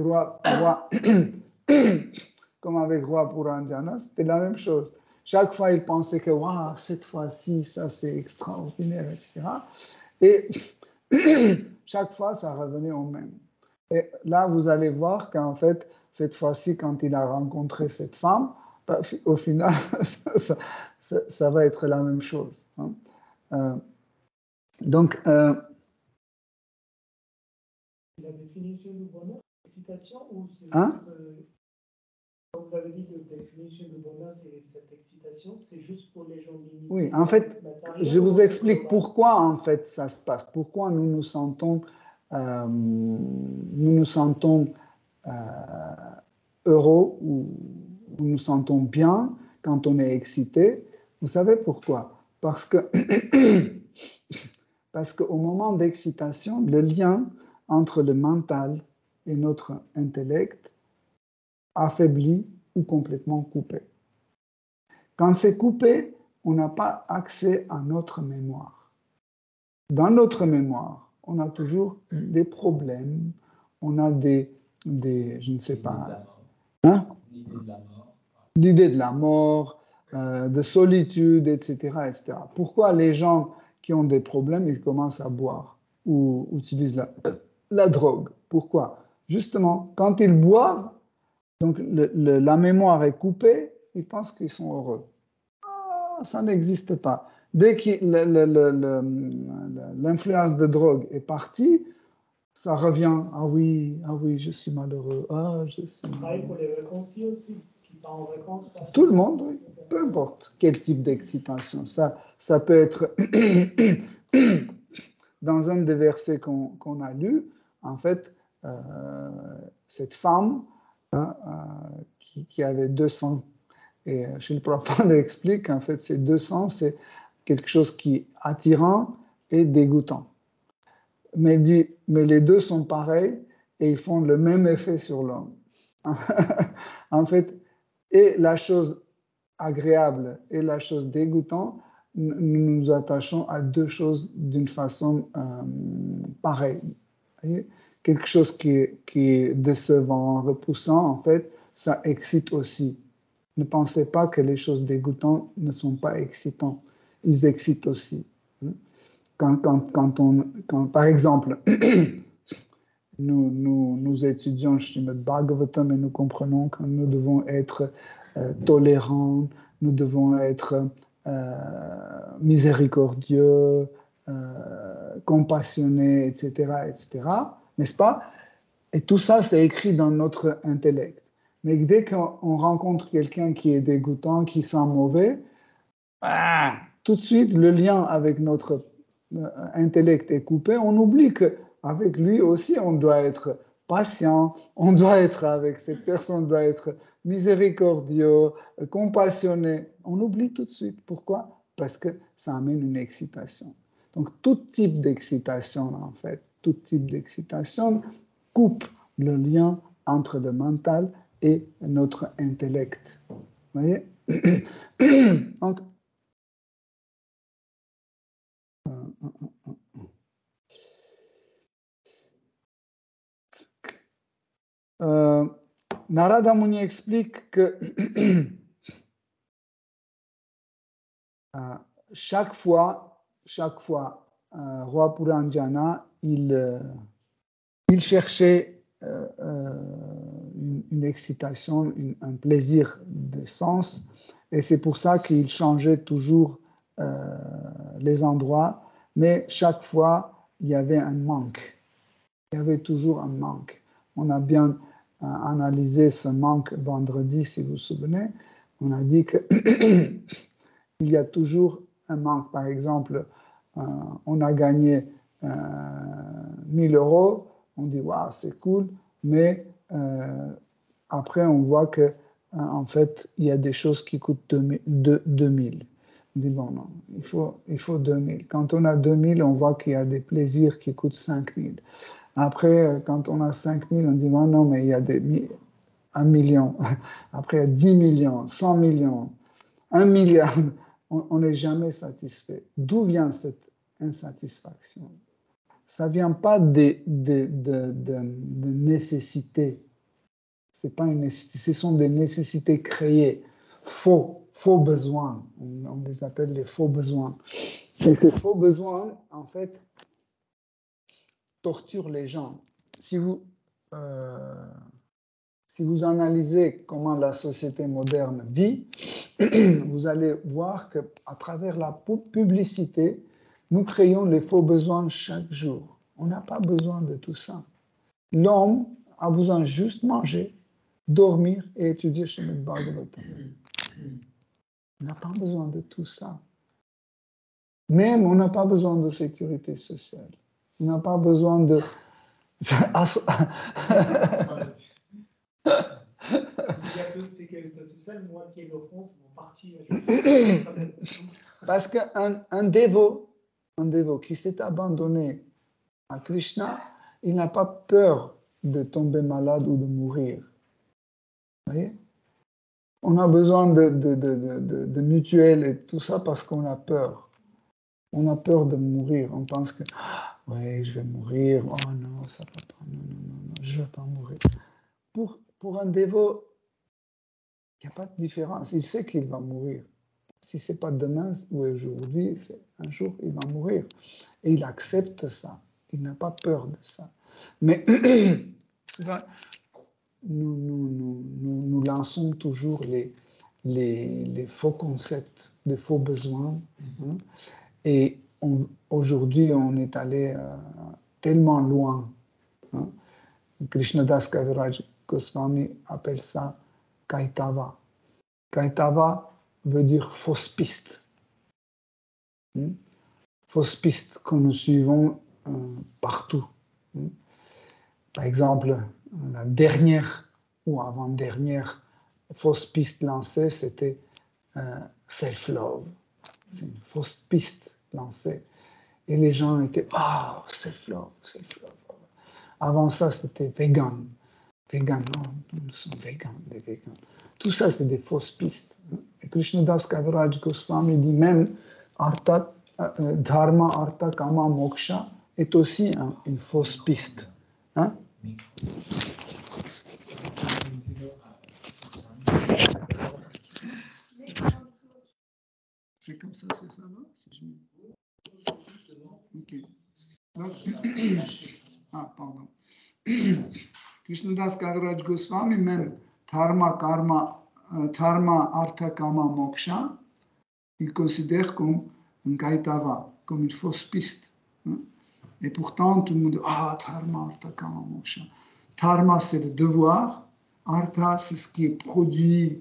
comme avec Roi Puranjana, c'était la même chose. Chaque fois, il pensait que, waouh, cette fois-ci, ça c'est extraordinaire, etc. Et chaque fois, ça revenait au même. Et là, vous allez voir qu'en fait, cette fois-ci, quand il a rencontré cette femme, bah, au final, ça va être la même chose. Hein. Donc, la définition du bonheur, excitation ou c'est hein? juste, quand vous avez dit que la définition du bonheur, c'est cette excitation, c'est juste pour les gens limités. Oui, en fait, je vous explique pourquoi en fait ça se passe, pourquoi nous nous sentons heureux ou nous nous sentons bien quand on est excité. Vous savez pourquoi? Parce qu'au moment d'excitation, le lien entre le mental et notre intellect affaibli ou complètement coupé. Quand c'est coupé, on n'a pas accès à notre mémoire. Dans notre mémoire, on a toujours des problèmes, on a des je ne sais pas, hein? L'idée de la mort, de solitude, etc., etc. Pourquoi les gens qui ont des problèmes, ils commencent à boire ou utilisent la drogue? Pourquoi? Justement, quand ils boivent, donc la mémoire est coupée, ils pensent qu'ils sont heureux. Ah, ça n'existe pas. Dès que l'influence de drogue est partie, ça revient. Ah oui, je suis malheureux. Ah, je suis malheureux. Pour les vacances aussi, qui partent en vacances. Tout le monde, oui. Peu importe quel type d'excitation. Ça peut être dans un des versets qu'on a lu, en fait, cette femme hein, qui avait 200, et Srila Prabhupada explique qu'en fait, ces 200, c'est quelque chose qui est attirant et dégoûtant. Mais il dit, mais les deux sont pareils et ils font le même effet sur l'homme. En fait, et la chose agréable et la chose dégoûtante, nous nous attachons à deux choses d'une façon pareille. Voyez? Quelque chose qui est décevant, repoussant, en fait, ça excite aussi. Ne pensez pas que les choses dégoûtantes ne sont pas excitantes. Ils excitent aussi. Par exemple, nous étudions Srimad Bhagavatam et nous comprenons que nous devons être tolérants, nous devons être miséricordieux, compassionnés, etc., etc., n'est-ce pas? Et tout ça, c'est écrit dans notre intellect. Mais dès qu'on rencontre quelqu'un qui est dégoûtant, qui sent mauvais, tout de suite, le lien avec notre intellect est coupé. On oublie qu'avec lui aussi, on doit être patient, on doit être avec cette personne, on doit être miséricordieux, compassionné. On oublie tout de suite. Pourquoi? Parce que ça amène une excitation. Donc, tout type d'excitation, en fait, tout type d'excitation coupe le lien entre le mental et notre intellect. Vous voyez? Donc, Narada Muni explique que chaque fois, Roi Puranjana, il cherchait une excitation, un plaisir de sens, et c'est pour ça qu'il changeait toujours les endroits, mais chaque fois, il y avait un manque. Il y avait toujours un manque. On a bien analysé ce manque vendredi, si vous vous souvenez. On a dit qu'il y a toujours un manque. Par exemple, on a gagné 1000 euros. On dit, waouh, c'est cool. Mais après, on voit que en fait, il y a des choses qui coûtent 2000. On dit, bon, non, il faut 2000. Quand on a 2000, on voit qu'il y a des plaisirs qui coûtent 5000. Après, quand on a 5000, on dit, bon, non, mais il y a 1 million, après 10 millions, 100 millions, 1 milliard, on n'est jamais satisfait. D'où vient cette insatisfaction? Ça ne vient pas de nécessité. C'est pas une nécessité, ce sont des nécessités créées, faux besoins. On les appelle les faux besoins. Et ces faux besoins, en fait, torturent les gens. Si vous analysez comment la société moderne vit, vous allez voir qu'à travers la publicité, nous créons les faux besoins chaque jour. On n'a pas besoin de tout ça. L'homme a besoin juste de manger, dormir et étudier chez le Bhagavatam. On n'a pas besoin de tout ça. Même on n'a pas besoin de sécurité sociale. On n'a pas besoin de... S'il y a peu de sécurité sociale, moi qui ai le fond, c'est mon parti. Parce qu'un dévot qui s'est abandonné à Krishna, il n'a pas peur de tomber malade ou de mourir. Vous voyez? On a besoin de mutuelles et tout ça parce qu'on a peur. On a peur de mourir. On pense que, ouais, je vais mourir. Oh non, ça va pas. Non, je ne vais pas mourir. Pour un dévot, il n'y a pas de différence. Il sait qu'il va mourir. Si ce n'est pas demain ou aujourd'hui, c'est un jour, il va mourir. Et il accepte ça. Il n'a pas peur de ça. Mais c'est vrai, nous lançons toujours les faux concepts, les faux besoins. Hein, et aujourd'hui, on est allé tellement loin. Hein. Krishnadas Kaviraj Goswami appelle ça Kaitava. Kaitava veut dire fausse piste. Fausse piste que nous suivons partout. Par exemple, la dernière ou avant-dernière fausse piste lancée, c'était self-love. C'est une fausse piste lancée. Et les gens étaient, ah, self-love, self-love. Avant ça, c'était vegan. Vegan, non, nous sommes végans, des végans. Tout ça, c'est des fausses pistes. Et Krishnadas Kaviraj Goswami dit même, Dharma, Artha, Kama, Moksha est aussi une fausse piste. Hein? C'est comme ça, c'est ça, non? Si je... Ok. Donc, ah, pardon. Krishnadas Kaviraj Goswami, même Dharma, Artha, Kama, Moksha, il considère comme un Kaitava, comme une fausse piste. Hein? Et pourtant, tout le monde dit, ah, Dharma, Artha, Kama, Moksha. Dharma, c'est le devoir. Artha, c'est ce qui est produit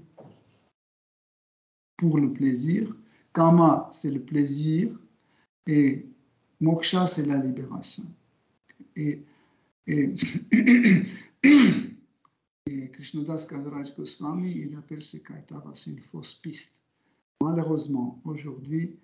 pour le plaisir. Kama, c'est le plaisir. Et Moksha, c'est la libération. Et Krishnadas Kaviraj Goswami, il appelle ce Kaitava, c'est une fausse piste. Malheureusement, aujourd'hui,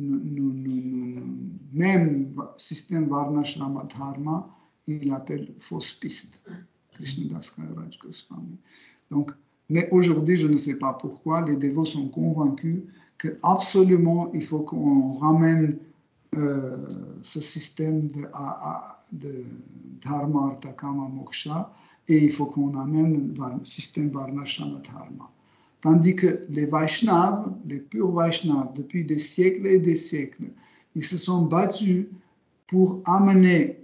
même système Varnashrama Dharma, il l'appelle fausse piste. Krishnadas Kaviraj Goswami. Donc, mais aujourd'hui, je ne sais pas pourquoi, les dévots sont convaincus qu'absolument, il faut qu'on ramène ce système de Dharma, Artha, Kama, Moksha, et il faut qu'on amène le système Varnashrama Dharma. Tandis que les Vaishnavas, les purs Vaishnavas, depuis des siècles et des siècles, ils se sont battus pour amener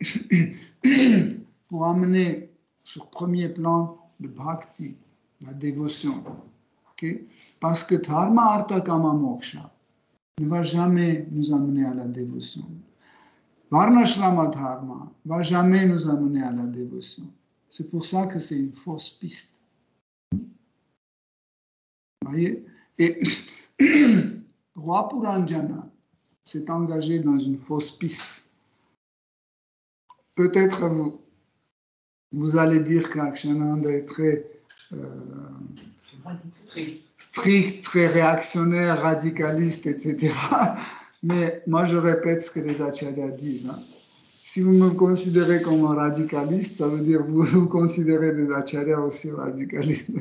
sur premier plan le bhakti, la dévotion. Okay? Parce que Dharma, Artha, Kama, Moksha ne va jamais nous amener à la dévotion. Varnashrama Dharma ne va jamais nous amener à la dévotion. C'est pour ça que c'est une fausse piste. Voyez? Et Roi Puranjana s'est engagé dans une fausse piste. Peut-être vous allez dire qu'Akshananda est très strict, très réactionnaire, radicaliste, etc. Mais moi, je répète ce que les acharyas disent. Hein. Si vous me considérez comme un radicaliste, ça veut dire que vous considérez des acharyas aussi radicalistes.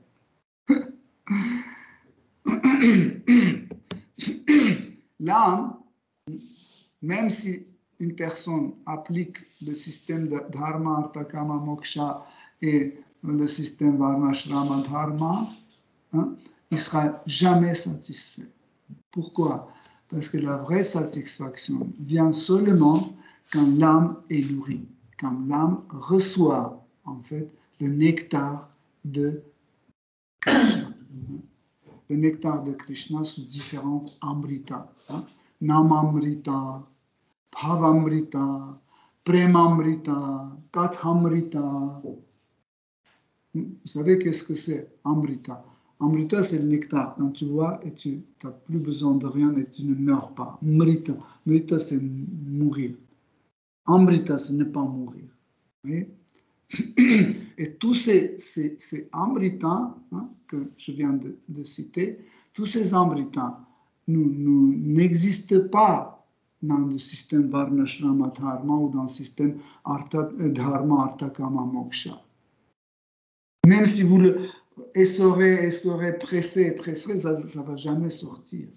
L'âme, même si une personne applique le système de Dharma, Artha, Kama, Moksha et le système Varnashrama Dharma, hein, il ne sera jamais satisfait. Pourquoi? Parce que la vraie satisfaction vient seulement quand l'âme est nourrie, quand l'âme reçoit en fait le nectar de Krishna. Le nectar de Krishna sous différentes amritas. Hein? Namamrita, Bhavamrita, Premamrita, Kathamrita. Vous savez qu'est-ce que c'est Amrita? Amrita, c'est le nectar. Quand tu vois et tu n'as plus besoin de rien et tu ne meurs pas. Mrita, Mrita, c'est mourir. Amrita, c'est ne pas mourir. Vous voyez? Et tous ces amritas, hein, que je viens de citer, tous ces amritas n'existent pas dans le système Varnashrama Dharma ou dans le système Dharma Artha Kama Moksha. Même si vous le essorez, pressez, ça ne va jamais sortir.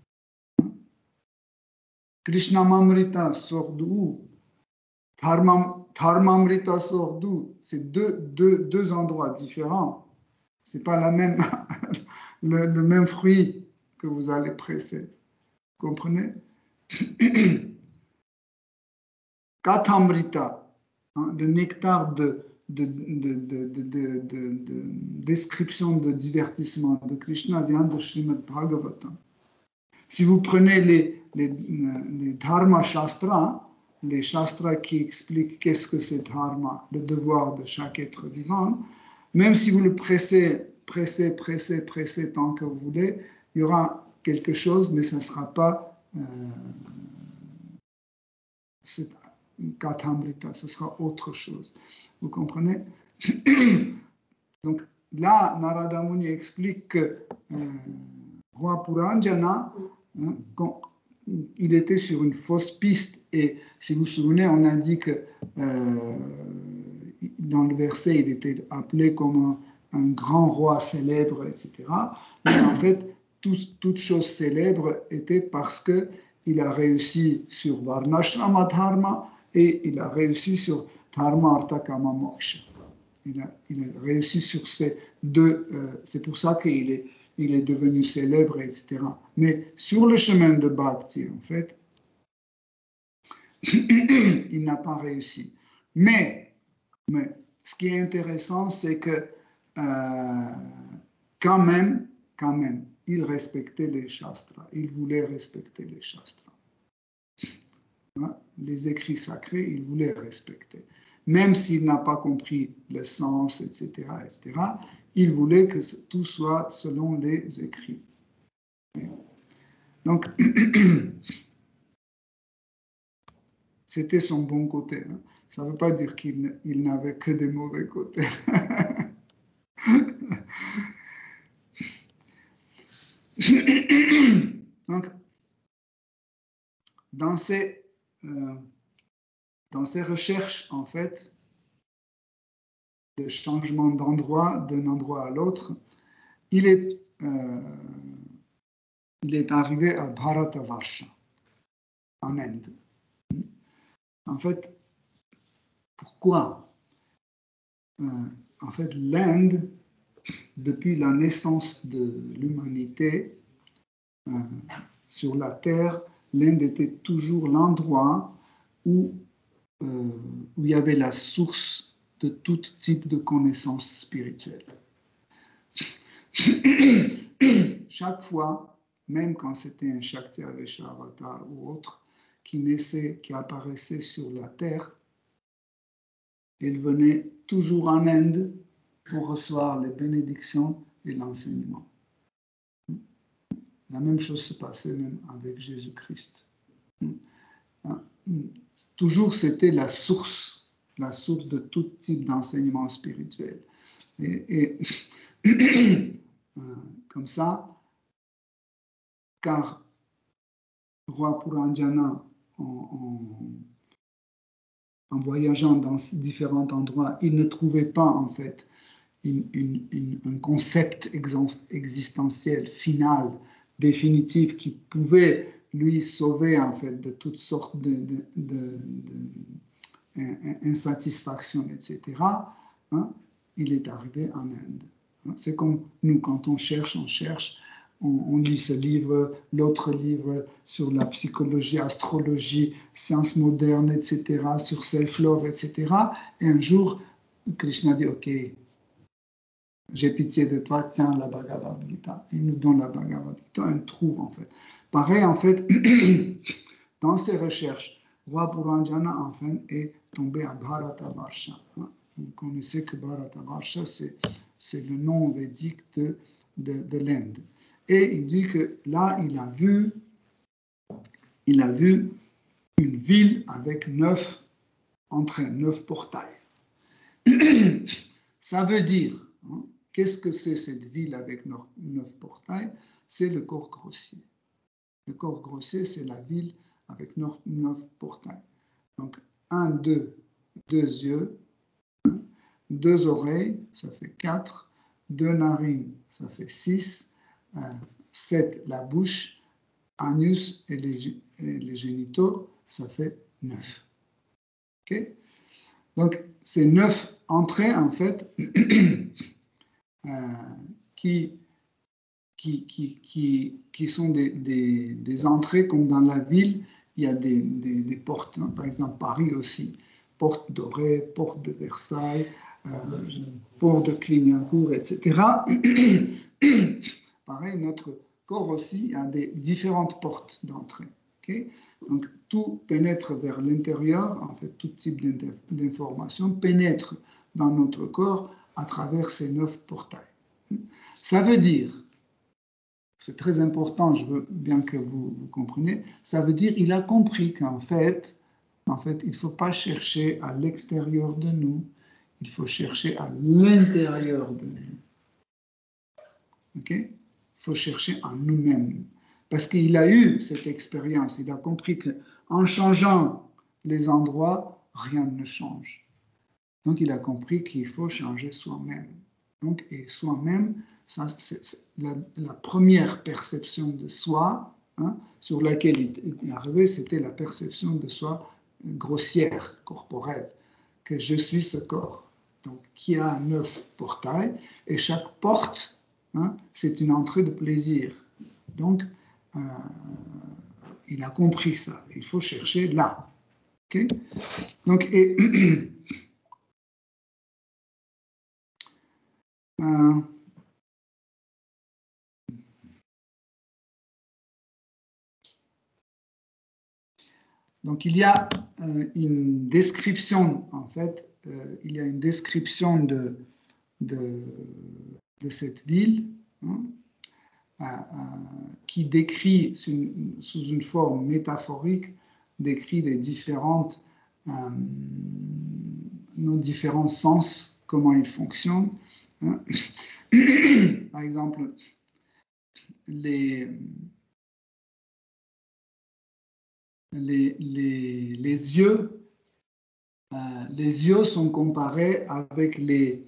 Krishnamamrita sort d'où? Dharmamrita sort d'où? C'est deux endroits différents. Ce n'est pas le même fruit que vous allez presser. Vous comprenez? Kathamrita, hein, le nectar de description de divertissement de Krishna vient de Srimad Bhagavatam. Si vous prenez les Dharma Shastra, les Shastras qui expliquent qu'est-ce que c'est Dharma, le devoir de chaque être vivant, même si vous le pressez tant que vous voulez, il y aura quelque chose, mais ça ne sera pas Kathamrita, ce sera autre chose. Vous comprenez? Donc là, Narada Muni explique que roi Puranjana, hein, il était sur une fausse piste. Et si vous vous souvenez, on a dit que dans le verset, il était appelé comme un grand roi célèbre, etc. Mais en fait, toute chose célèbre était parce qu'il a réussi sur Varnashrama Dharma et il a réussi sur Dharma Artha Kama Moksha. Il a réussi sur ces deux. C'est pour ça qu'il est devenu célèbre, etc. Mais sur le chemin de Bhakti, en fait, il n'a pas réussi. Mais ce qui est intéressant, c'est que quand même, il respectait les Shastras. Il voulait respecter les Shastras. Les écrits sacrés, il voulait respecter. Même s'il n'a pas compris le sens, etc., il voulait que tout soit selon les écrits. Donc, c'était son bon côté. Hein. Ça ne veut pas dire qu'il n'avait que des mauvais côtés. Donc, dans ces recherches, en fait, de changement d'endroit, d'un endroit à l'autre, il est arrivé à Bharatavarsha, en Inde. En fait, pourquoi? En fait, l'Inde, depuis la naissance de l'humanité sur la Terre, l'Inde était toujours l'endroit où il y avait la source de tout type de connaissances spirituelles. Chaque fois, même quand c'était un Shakti Avesha Avatar ou autre, qui naissait, qui apparaissait sur la Terre, il venait toujours en Inde pour recevoir les bénédictions et l'enseignement. La même chose se passait même avec Jésus-Christ. Toujours c'était la source de tout type d'enseignement spirituel. Et comme ça, car roi Puranjana, en voyageant dans différents endroits, il ne trouvait pas en fait un concept existentiel final, définitif, qui pouvait lui sauver en fait de toutes sortes d'insatisfaction, etc. Hein, il est arrivé en Inde. C'est comme nous, quand on cherche, on lit ce livre, l'autre livre sur la psychologie, astrologie, sciences modernes, etc., sur self-love, etc. Et un jour, Krishna dit, OK, j'ai pitié de toi, tiens la Bhagavad Gita. Il nous donne la Bhagavad Gita, on trouve en fait. Pareil, en fait, dans ses recherches, Roi Puranjana, enfin, est tombé à Bharatavarsha. Vous connaissez que Bharatavarsha, c'est le nom védique de l'Inde. Et il dit que là, il a vu une ville avec 9 entrées, 9 portails. Ça veut dire, qu'est-ce que c'est cette ville avec 9 portails? C'est le corps grossier. Le corps grossier, c'est la ville avec 9 portails. Donc, 2 yeux, 2 oreilles, ça fait 4, 2 narines, ça fait 6, 7 la bouche, anus et les génitaux, ça fait 9. Okay? Donc, ces 9 entrées, en fait, qui sont des entrées comme dans la ville, il y a des portes, hein. Par exemple, Paris aussi, porte dorée, porte de Versailles, porte de Clignancourt, etc. Pareil, notre corps aussi a des différentes portes d'entrée. Okay? Donc, tout pénètre vers l'intérieur, en fait, tout type d'information pénètre dans notre corps à travers ces 9 portails. Ça veut dire, c'est très important, je veux bien que vous compreniez, ça veut dire qu'il a compris qu'en fait, il ne faut pas chercher à l'extérieur de nous, il faut chercher à l'intérieur de nous. Ok? Il faut chercher en nous-mêmes. Parce qu'il a eu cette expérience, il a compris qu'en changeant les endroits, rien ne change. Donc il a compris qu'il faut changer soi-même. Donc, et soi-même, ça, c'est la première perception de soi, hein, sur laquelle il est arrivé, c'était la perception de soi grossière, corporelle, que je suis ce corps, donc qui a 9 portails, et chaque porte, hein, c'est une entrée de plaisir. Donc, il a compris ça. Il faut chercher là. Okay? Donc, donc, il y a une description, en fait, il y a une description de cette ville, hein, qui décrit sous une forme métaphorique, décrit les nos différents sens, comment ils fonctionnent. Hein. Par exemple, les yeux sont comparés avec les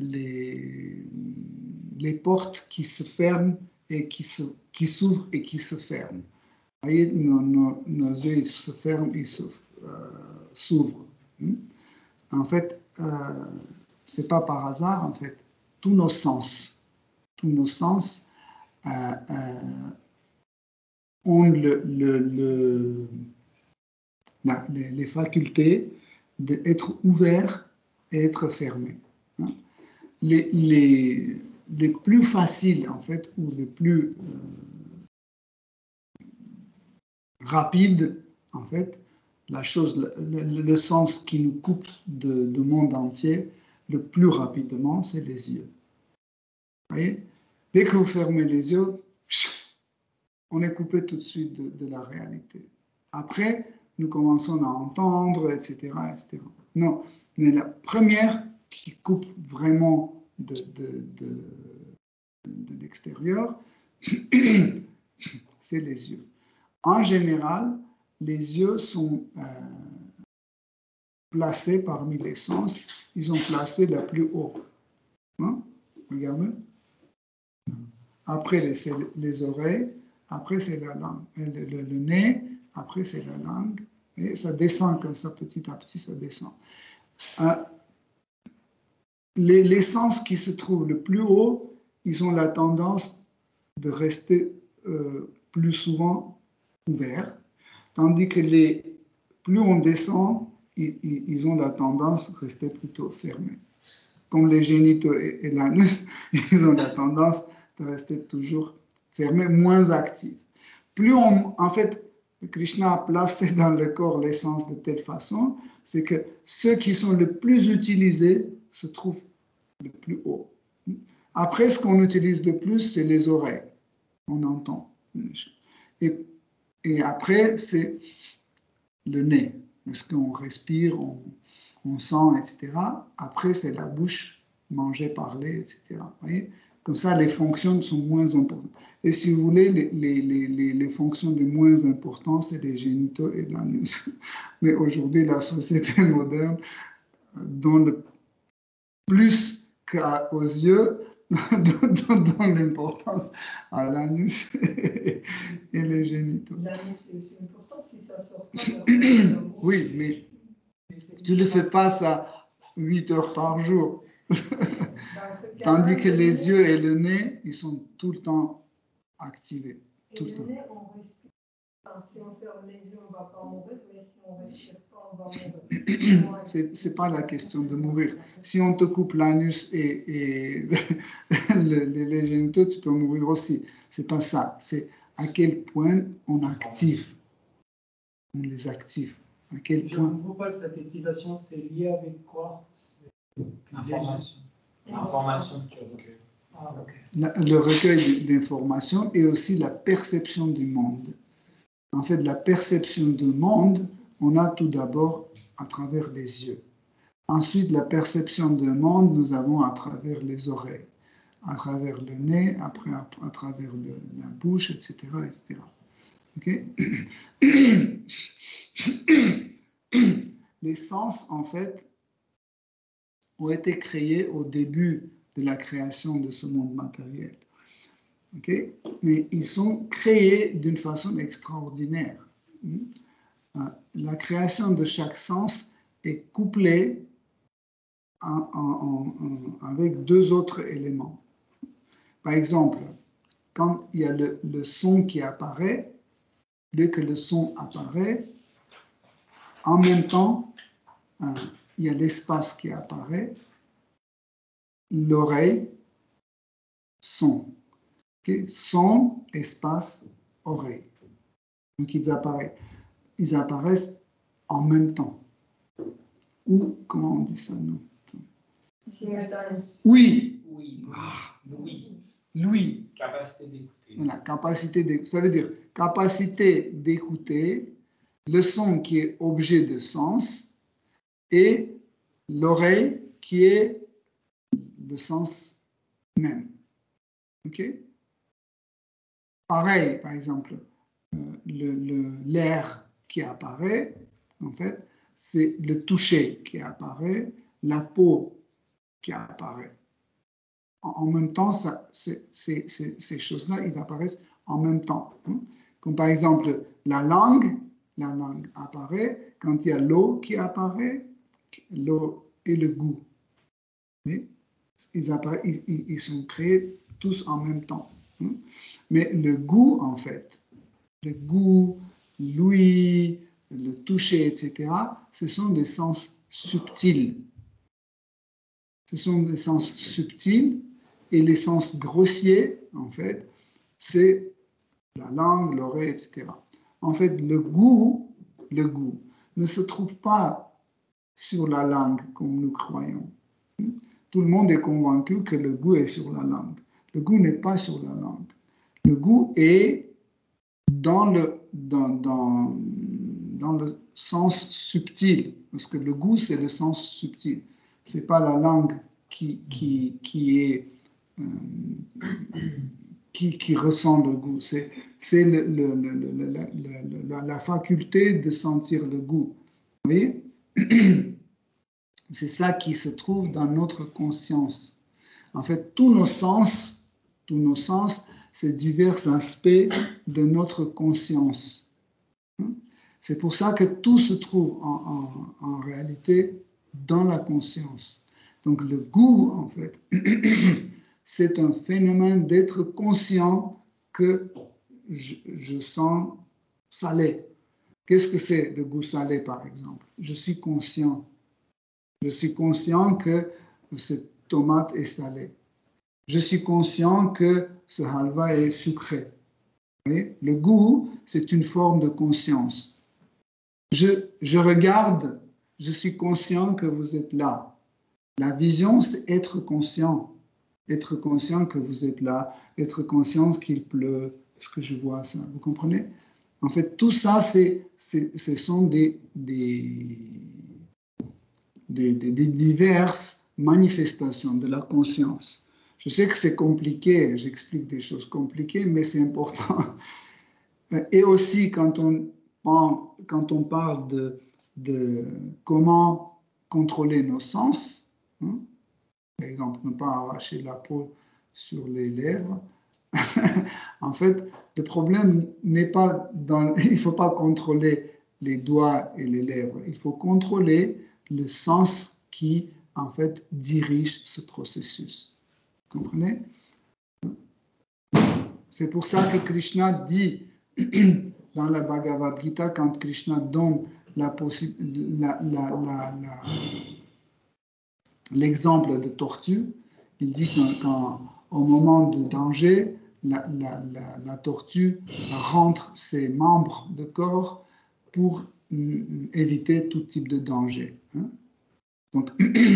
portes qui se ferment et qui s'ouvrent et qui se ferment. Vous voyez, nos yeux se ferment et s'ouvrent. En fait, c'est pas par hasard, en fait. Tous nos sens ont les facultés d'être ouverts et être fermés. Hein. Les plus faciles, en fait, ou les plus rapides, en fait, le sens qui nous coupe du monde entier, le plus rapidement, c'est les yeux. Vous voyez? Dès que vous fermez les yeux, on est coupé tout de suite de la réalité. Après, nous commençons à entendre, etc., etc. Non, mais la première qui coupe vraiment de l'extérieur, c'est les yeux. En général, les yeux sont placé parmi les sens, ils ont placé le plus haut. Hein? Regardez. Après, c'est les oreilles, après, c'est la langue, le nez, après, c'est la langue. Et ça descend comme ça, petit à petit, ça descend. Les sens qui se trouvent le plus haut, ils ont la tendance de rester plus souvent ouverts, tandis que plus on descend, ils ont la tendance de rester plutôt fermés. Comme les génitaux et l'anus, ils ont la tendance de rester toujours fermés, moins actifs. Plus en fait, Krishna a placé dans le corps les sens de telle façon, c'est que ceux qui sont le plus utilisés se trouvent le plus haut. Après, ce qu'on utilise le plus, c'est les oreilles. On entend. Et après, c'est le nez. Parce qu'on respire, on sent, etc. Après, c'est la bouche, manger, parler, etc. Vous voyez? Comme ça, les fonctions sont moins importantes. Et si vous voulez, les fonctions les moins importantes, c'est les génitaux et l'anus. Mais aujourd'hui, la société moderne donne plus qu'aux yeux, donne l'importance à l'anus et les génitaux. L'anus, c'est important si ça sort pas. Oui, mais tu ne le fais pas ça 8 heures par jour. Tandis que les yeux et le nez, ils sont tout le temps activés. Tout le temps. Nez, on respire. Enfin, si on ferme les yeux, on ne va pas mourir, mais si on ne respire pas, on va mourir. C'est pas la question de mourir. Si on te coupe l'anus et les génitaux, tu peux mourir aussi. C'est pas ça. C'est à quel point on active. On les active. À quel Je point. ne comprends pas, cette activation, c'est lié avec quoi? Information. L'information que tu recueilles. Ah, ok. Le recueil d'informations et aussi la perception du monde. En fait, la perception du monde, on a tout d'abord à travers les yeux. Ensuite, la perception du monde, nous avons à travers les oreilles, à travers le nez, après à travers la bouche, etc. etc. Okay? Les sens, en fait, ont été créés au début de la création de ce monde matériel. Okay? Mais ils sont créés d'une façon extraordinaire. La création de chaque sens est couplée avec deux autres éléments. Par exemple, quand il y a le son qui apparaît, dès que le son apparaît, en même temps, il y a l'espace qui apparaît, l'oreille, son. Okay? Son, espace, oreille. Donc ils apparaissent en même temps. Ou, comment on dit ça, nous? Oui. Oui. Oui. Lui. Capacité d'écouter. Voilà, capacité d'écouter. Ça veut dire capacité d'écouter le son qui est objet de sens et l'oreille qui est le sens même. OK? Pareil, par exemple, l'air qui apparaît, en fait, c'est le toucher qui apparaît, la peau qui apparaît. En même temps, ces choses-là, ils apparaissent en même temps. Hein? Comme par exemple, la langue apparaît quand il y a l'eau qui apparaît, l'eau et le goût. Mais ils sont créés tous en même temps. Hein? Mais le goût, en fait, le goût, l'ouïe, le toucher, etc., ce sont des sens subtils. Ce sont des sens subtils et les sens grossiers, en fait, c'est la langue, l'oreille, etc. En fait, le goût ne se trouve pas sur la langue comme nous croyons. Tout le monde est convaincu que le goût est sur la langue. Le goût n'est pas sur la langue. Le goût est dans le sens subtil, parce que le goût, c'est le sens subtil. Ce n'est pas la langue qui ressent le goût. C'est la faculté de sentir le goût. Vous voyez? c'est ça qui se trouve dans notre conscience. En fait, tous nos sens, c'est divers aspects de notre conscience. C'est pour ça que tout se trouve en réalité dans la conscience. Donc le goût, en fait, c'est un phénomène d'être conscient que je sens salé. Qu'est-ce que c'est le goût salé, par exemple? Je suis conscient. Je suis conscient que cette tomate est salée. Je suis conscient que ce halva est sucré. Vous voyez? Le goût, c'est une forme de conscience. Je regarde, je suis conscient que vous êtes là. La vision, c'est être conscient. Être conscient que vous êtes là, être conscient qu'il pleut. Est-ce que je vois ça? Vous comprenez? En fait, tout ça, ce sont des diverses manifestations de la conscience. Je sais que c'est compliqué, j'explique des choses compliquées, mais c'est important. Et aussi, quand on parle de comment contrôler nos sens, hein, par exemple, ne pas arracher la peau sur les lèvres, en fait, le problème n'est pas il ne faut pas contrôler les doigts et les lèvres, il faut contrôler le sens qui, en fait, dirige ce processus. Vous comprenez? C'est pour ça que Krishna dit dans la Bhagavad Gita, quand Krishna donne l'exemple de tortue, il dit qu'au moment de danger, la tortue rentre ses membres de corps pour éviter tout type de danger. Hein? Donc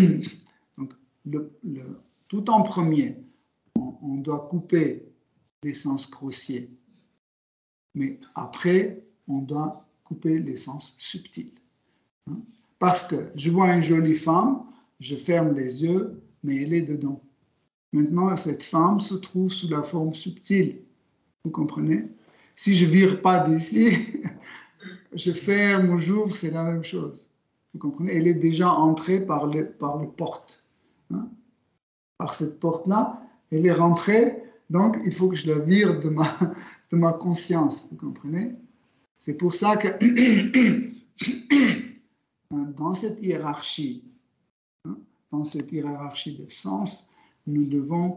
tout en premier, on doit couper les sens grossiers. Mais après, on doit couper les sens subtils. Hein? Parce que je vois une jolie femme, je ferme les yeux, mais elle est dedans. Maintenant, cette femme se trouve sous la forme subtile. Vous comprenez? Si je ne vire pas d'ici, je ferme ou j'ouvre, c'est la même chose. Vous comprenez? Elle est déjà entrée par les portes. Hein? Par cette porte-là, elle est rentrée, donc il faut que je la vire de ma conscience. Vous comprenez? C'est pour ça que dans cette hiérarchie de sens, nous devons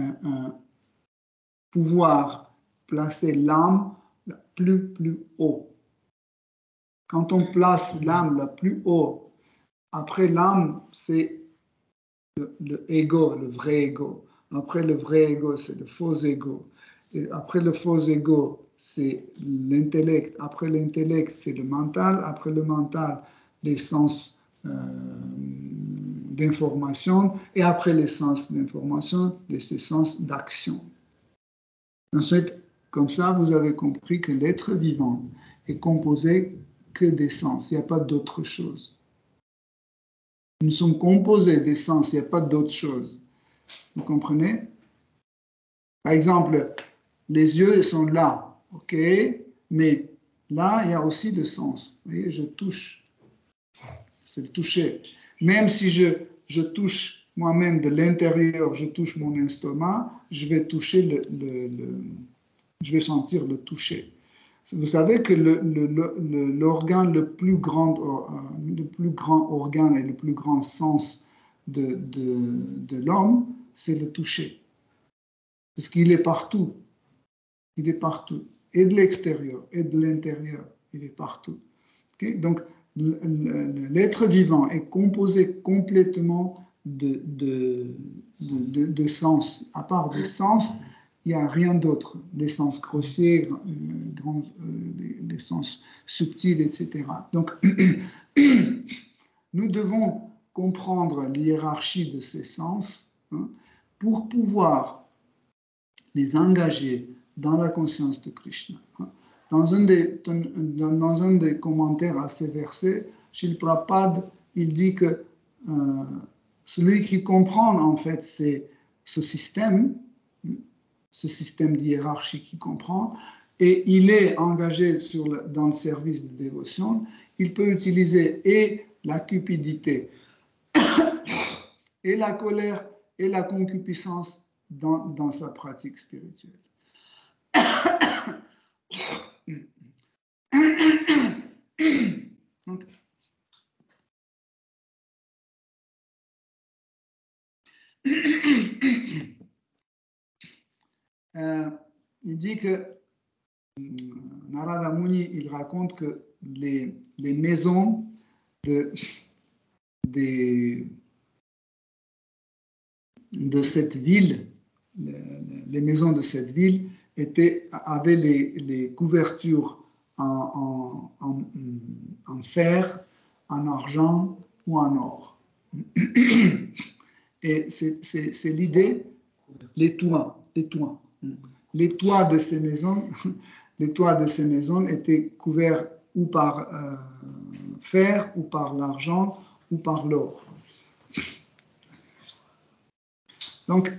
pouvoir placer l'âme plus haut. Quand on place l'âme la plus haut, après l'âme, c'est le ego, le vrai ego. Après le vrai ego, c'est le faux ego. Et après le faux ego, c'est l'intellect. Après l'intellect, c'est le mental. Après le mental, les sens d'information. Et après les sens d'information, les sens d'action. Ensuite, comme ça, vous avez compris que l'être vivant est composé que des sens. Il n'y a pas d'autre chose. Nous sommes composés des sens, il n'y a pas d'autre chose. Vous comprenez? Par exemple, les yeux sont là, ok? Mais là, il y a aussi le sens. Vous voyez, je touche. C'est le toucher. Même si je touche moi-même de l'intérieur, je touche mon estomac, je vais toucher je vais sentir le toucher. Vous savez que l'organe le plus grand organe et le plus grand sens de l'homme, c'est le toucher. Parce qu'il est partout. Il est partout. Et de l'extérieur, et de l'intérieur. Il est partout. Okay? Donc, l'être vivant est composé complètement de sens. À part des sens, il n'y a rien d'autre. Les sens grossiers, les sens subtils, etc. Donc, nous devons comprendre l'hiérarchie de ces sens, hein, pour pouvoir les engager dans la conscience de Krishna. Dans un des commentaires à ces versets, Srila Prabhupada, il dit que celui qui comprend en fait ce système de hiérarchie qui comprend, et il est engagé dans le service de dévotion, il peut utiliser et la cupidité et la colère et la concupiscence dans sa pratique spirituelle. Donc, il dit que Narada Muni, il raconte que les maisons de cette ville, les maisons de cette ville avaient les couvertures en fer, en argent ou en or. Et c'est l'idée, les toits. Les toits de ces maisons, étaient couverts ou par fer, ou par l'argent, ou par l'or. Donc,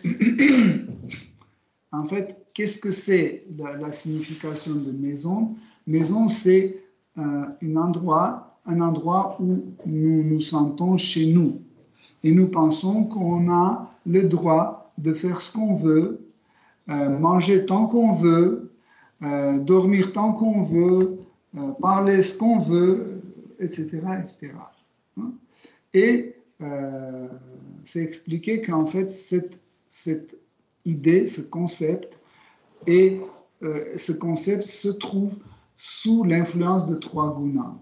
en fait, qu'est-ce que c'est la signification de maison? Maison, c'est un endroit où nous nous sentons chez nous. Et nous pensons qu'on a le droit de faire ce qu'on veut, manger tant qu'on veut, dormir tant qu'on veut, parler ce qu'on veut, etc. etc. Et c'est expliqué qu'en fait, cette idée, ce concept, se trouve sous l'influence de 3 gunas.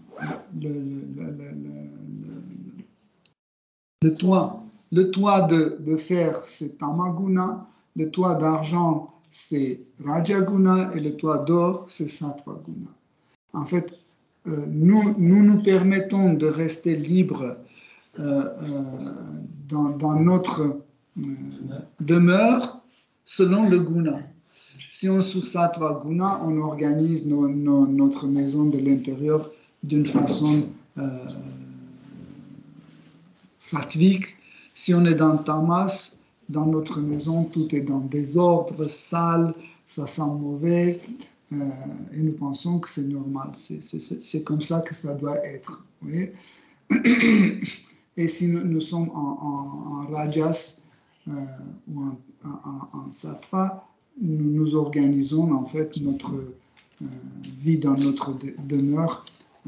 Le toit de fer, c'est Tamaguna, le toit d'argent, c'est Rajaguna, et le toit d'or, c'est Sattvaguna. En fait, nous permettons de rester libres dans notre demeure selon le guna. Si on est sous Sattva Guna, on organise notre maison de l'intérieur d'une façon sattvique. Si on est dans Tamas, dans notre maison, tout est dans désordre, sale, ça sent mauvais, et nous pensons que c'est normal. C'est comme ça que ça doit être. Vous voyez? Et si nous sommes en Rajas ou en Sattva, nous organisons en fait notre vie dans notre demeure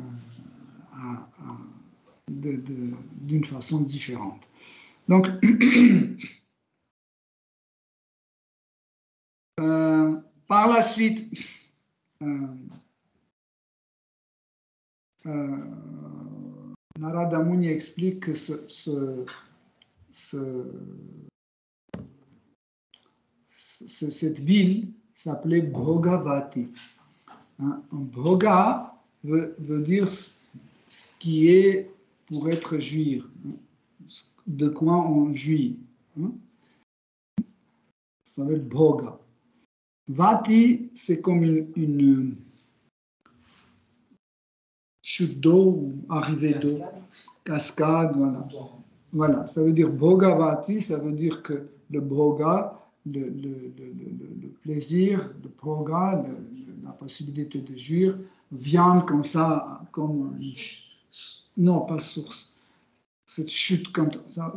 d'une façon différente. Donc, par la suite, Narada Muni explique que cette ville s'appelait Bhogavati. Bhoga veut dire ce qui est pour être jouir, de quoi on jouit. Ça veut dire Bhoga. Vati, c'est comme une chute d'eau ou arrivée d'eau, cascade, voilà. Voilà, ça veut dire Bhogavati, ça veut dire que le Bhoga, le plaisir, le Bhoga, la possibilité de jouir, vient comme ça, comme non, pas source. Cette chute comme ça.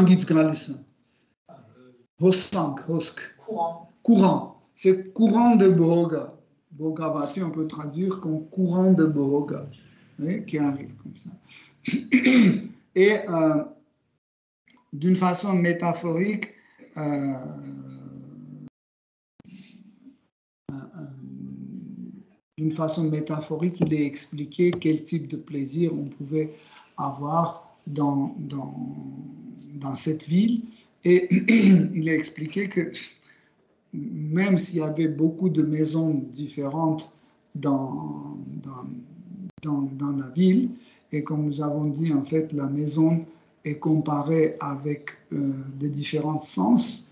Courant. C'est courant de Bhoga. Bhogavati, on peut traduire comme courant de Bhoga, qui arrive comme ça. Et d'une façon métaphorique, il est expliqué quel type de plaisir on pouvait avoir dans cette ville. Et il a expliqué que même s'il y avait beaucoup de maisons différentes dans la ville, et comme nous avons dit, en fait, la maison est comparée avec des différents sens,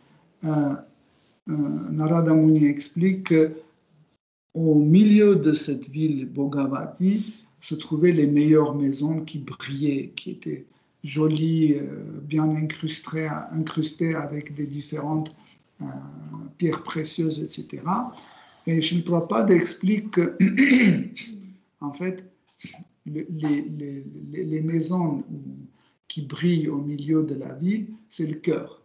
Narada Muni explique qu'au milieu de cette ville Bhogavati se trouvaient les meilleures maisons qui brillaient, qui étaient jolies, bien incrustées avec des différentes pierres précieuses, etc. Et Srila Prabhupada explique que, en fait, les maisons qui brille au milieu de la ville, c'est le cœur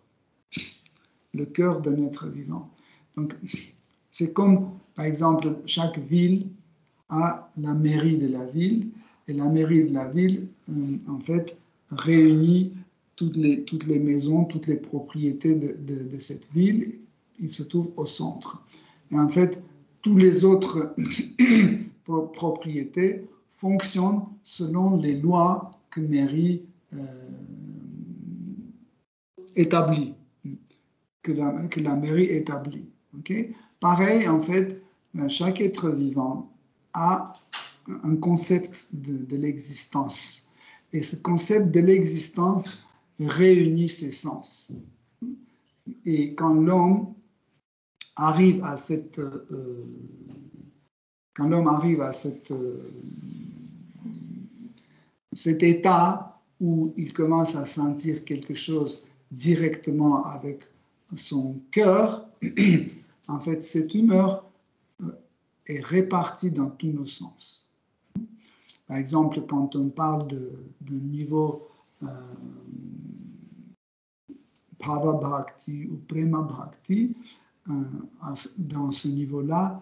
d'un être vivant. Donc, c'est comme, par exemple, chaque ville a la mairie de la ville, et la mairie de la ville, en fait, réunit toutes les maisons, toutes les propriétés de cette ville. Il se trouve au centre. Et en fait, tous les autres propriétés fonctionnent selon les lois que mairie établit, que la mairie établit. Okay? Pareil, en fait, chaque être vivant a un concept de l'existence. Et ce concept de l'existence réunit ses sens. Et quand l'homme arrive à cet état où il commence à sentir quelque chose directement avec son cœur, en fait, cette humeur est répartie dans tous nos sens. Par exemple, quand on parle de niveau Bhava Bhakti ou Prema Bhakti, dans ce niveau-là,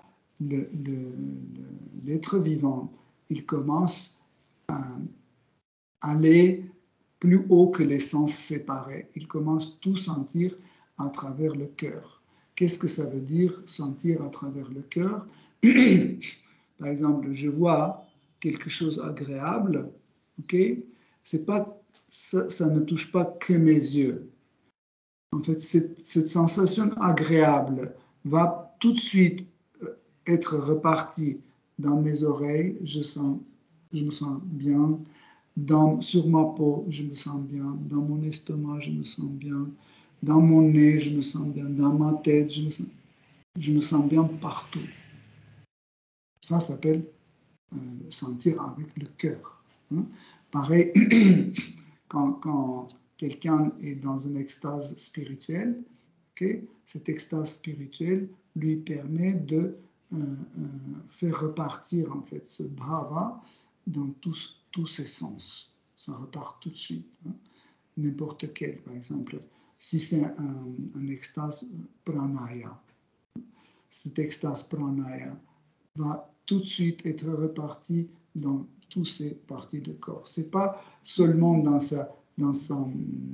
l'être vivant, il commence à aller plus haut que les sens séparés. Il commence tout sentir à travers le cœur. Qu'est-ce que ça veut dire sentir à travers le cœur? Par exemple, je vois quelque chose agréable, ok? C'est pas, ça ne touche pas que mes yeux. En fait, cette sensation agréable va tout de suite être repartie dans mes oreilles, je me sens bien, sur ma peau, je me sens bien, dans mon estomac, je me sens bien, dans mon nez, je me sens bien, dans ma tête, je me sens bien partout. Ça s'appelle sentir avec le cœur. Hein? Pareil, quand quelqu'un est dans une extase spirituelle, okay, cette extase spirituelle lui permet de faire repartir en fait ce bhava dans tous ses sens. Ça repart tout de suite. Hein? N'importe quel, par exemple. Si c'est un extase pranaya, cette extase pranaya va tout de suite être reparti dans toutes ces parties du corps. Ce n'est pas seulement dans son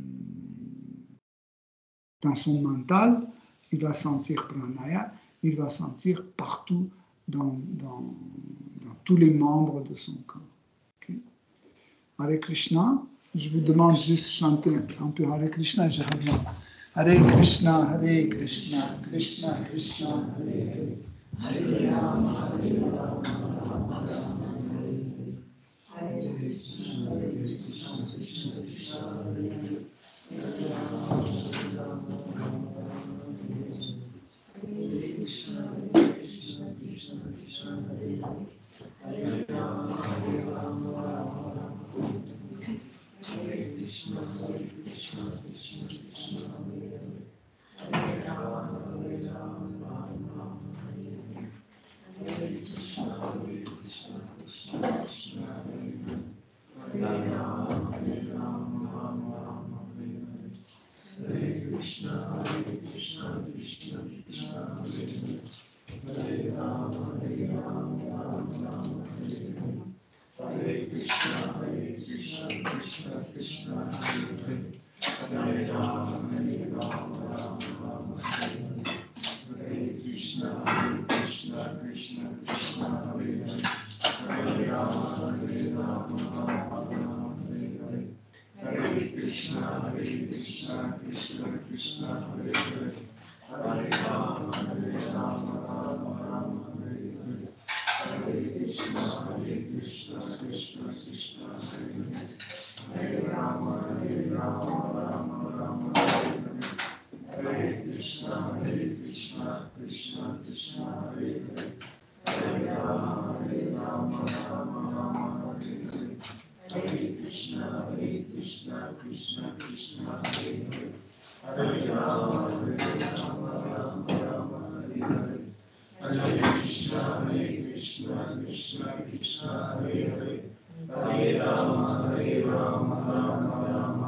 mental, il va sentir pranaya, il va sentir partout dans tous les membres de son corps. Okay? Hare Krishna, je vous demande juste de chanter un peu Hare Krishna, je reviens. Hare Krishna, Krishna Krishna, Hare Hare. Hare Rama, Rama Rama, Hare Krishna, Krishna Krishna, Hare Hare. Hare Rama, Rama Rama, Hare Krishna, Krishna Krishna, Hare Hare. Hare Rama, Rama Rama, Hare Krishna, Krishna Krishna, Hare Hare. Hare Rama, Rama Rama, Hare Krishna, Krishna Krishna, Hare Hare. Hare Rama, Rama Hare Hare. Hare Krishna, Krishna Krishna, Hare Hare. Hare Rama, Rama Hare Hare. Hare Krishna, Krishna Krishna, Hare Hare. Hare Rama, Rama Hare Hare. Hare Krishna, Krishna Krishna, Hare Hare. Hare Rama, Rama Hare Hare. Hare Krishna, Krishna Krishna, Hare Hare. Hare Rama, Rama Hare Hare. Hare Krishna, Krishna Krishna, Hare Hare. Hare Rama, Rama Hare Hare. Hare Krishna, Krishna Krishna, Hare Hare. Hare Rama, Rama Hare Hare. Hare Krishna, Krishna Krishna, Hare Hare. Hare Rama, Rama Hare Hare. Hare Krishna, Krishna Krishna, Hare Hare. Hare Rama, Rama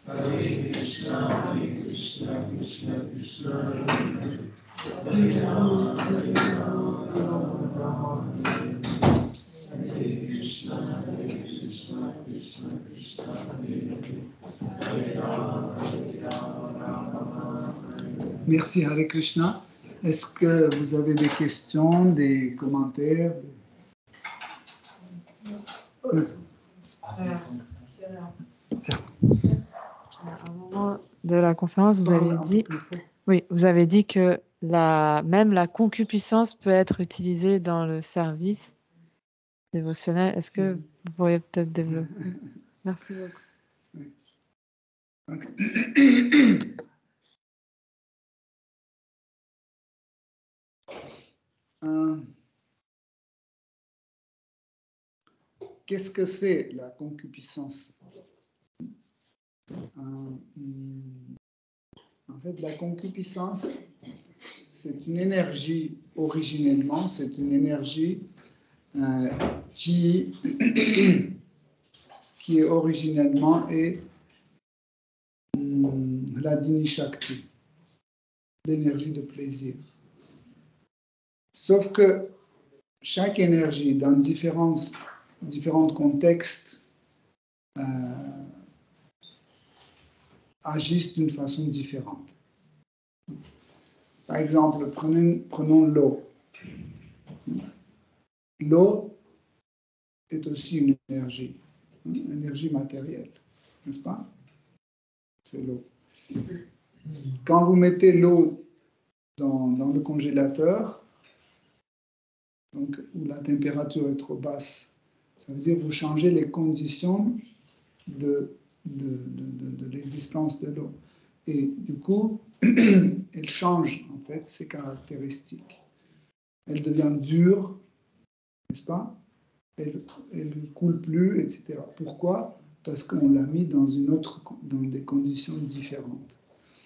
Hare Krishna, Krishna Krishna, Hare Rama, Hare Rama, Rama Rama, Hare Krishna, Krishna Krishna, Hare Rama, Rama Rama. Merci Hare Krishna. Est-ce que vous avez des questions, des commentaires? Oui. À un moment de la conférence, vous Parle avez un dit, peu plus fort. oui, vous avez dit que même la concupiscence peut être utilisée dans le service dévotionnel. Est-ce que vous pourriez peut-être développer? Merci beaucoup. Donc, qu'est-ce que c'est la concupiscence? En fait, la concupiscence, c'est une énergie, originellement, c'est une énergie qui est originellement la Dini Shakti, l'énergie de plaisir. Sauf que chaque énergie, dans différents contextes, agissent d'une façon différente. Par exemple, prenons l'eau. L'eau est aussi une énergie matérielle, n'est-ce pas? C'est l'eau. Quand vous mettez l'eau dans le congélateur, donc, où la température est trop basse, ça veut dire que vous changez les conditions de l'existence de l'eau. Et du coup, elle change en fait ses caractéristiques. Elle devient dure, n'est-ce pas? Elle ne coule plus, etc. Pourquoi? Parce qu'on l'a mis dans des conditions différentes.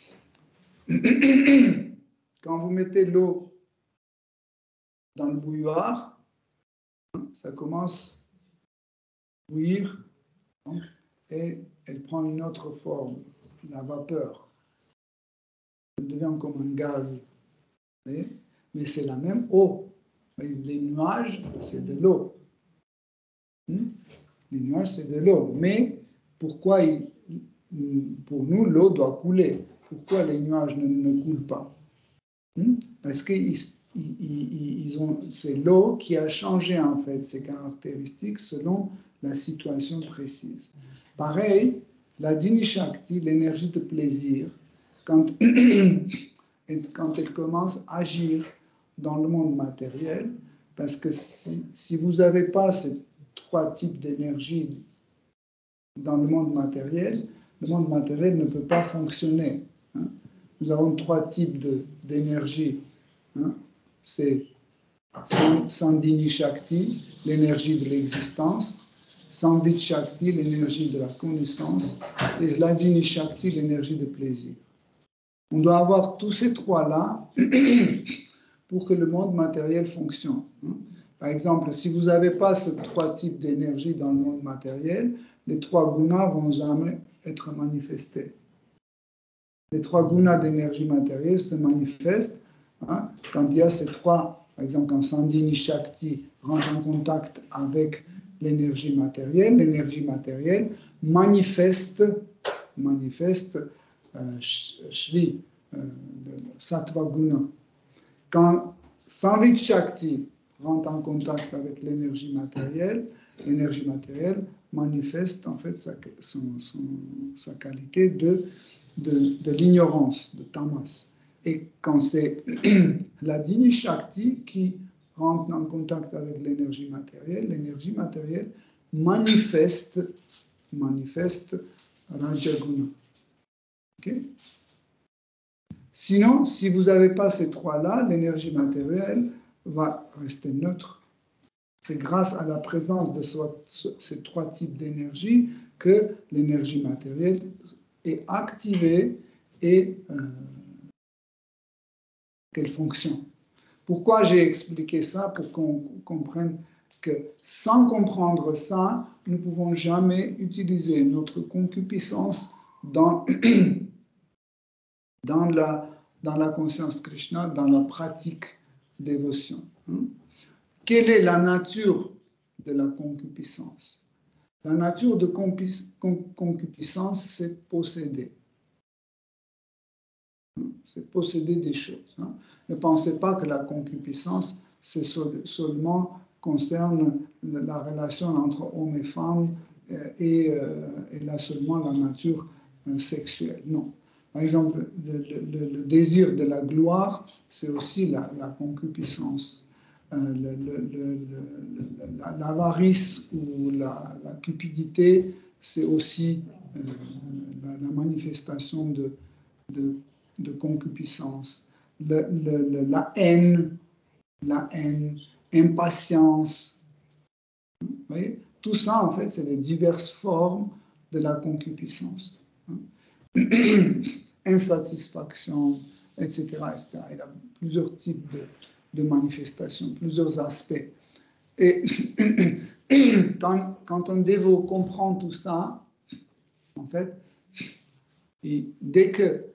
Quand vous mettez l'eau dans le bouilloire, ça commence à bouillir, donc, et elle prend une autre forme, la vapeur. Elle devient comme un gaz. Mais c'est la même eau. Les nuages, c'est de l'eau. Les nuages, c'est de l'eau. Mais pourquoi, pour nous, l'eau doit couler? Pourquoi les nuages ne coulent pas? Parce que c'est l'eau qui a changé en fait ses caractéristiques selon la situation précise. Pareil, la Dini Shakti, l'énergie de plaisir, quand elle commence à agir dans le monde matériel, parce que si vous n'avez pas ces trois types d'énergie dans le monde matériel ne peut pas fonctionner. Nous avons trois types d'énergie. C'est Sandhini Shakti, l'énergie de l'existence, Samvit Shakti, l'énergie de la connaissance, et Ladini Shakti, l'énergie de plaisir. On doit avoir tous ces trois-là pour que le monde matériel fonctionne. Par exemple, si vous n'avez pas ces trois types d'énergie dans le monde matériel, les trois gunas ne vont jamais être manifestés. Les trois gunas d'énergie matérielle se manifestent quand il y a ces trois, par exemple, quand Sandhini Shakti rentre en contact avec l'énergie matérielle manifeste Shri, Sattva Guna. Quand Samvit Shakti rentre en contact avec l'énergie matérielle manifeste en fait sa qualité de l'ignorance, de tamas. Et quand c'est la Dini Shakti qui rentre en contact avec l'énergie matérielle manifeste Rajaguna. Okay? Sinon, si vous n'avez pas ces trois-là, l'énergie matérielle va rester neutre. C'est grâce à la présence de ces trois types d'énergie que l'énergie matérielle est activée et qu'elle fonctionne. Pourquoi j'ai expliqué ça? Pour qu'on comprenne que sans comprendre ça, nous ne pouvons jamais utiliser notre concupiscence dans, dans la conscience Krishna, dans la pratique dévotion. Quelle est la nature de la concupiscence? La nature de concupiscence, c'est posséder. C'est posséder des choses. Ne pensez pas que la concupiscence, c'est seulement concerne la relation entre hommes et femmes et là seulement la nature sexuelle. Non. Par exemple, le désir de la gloire, c'est aussi la concupiscence. L'avarice ou la cupidité, c'est aussi la manifestation de concupiscence. La haine, impatience. Vous voyez? Tout ça, en fait, c'est les diverses formes de la concupiscence. Insatisfaction, etc., etc. Il y a plusieurs types de manifestations, plusieurs aspects. Et quand un dévot comprend tout ça, en fait, dès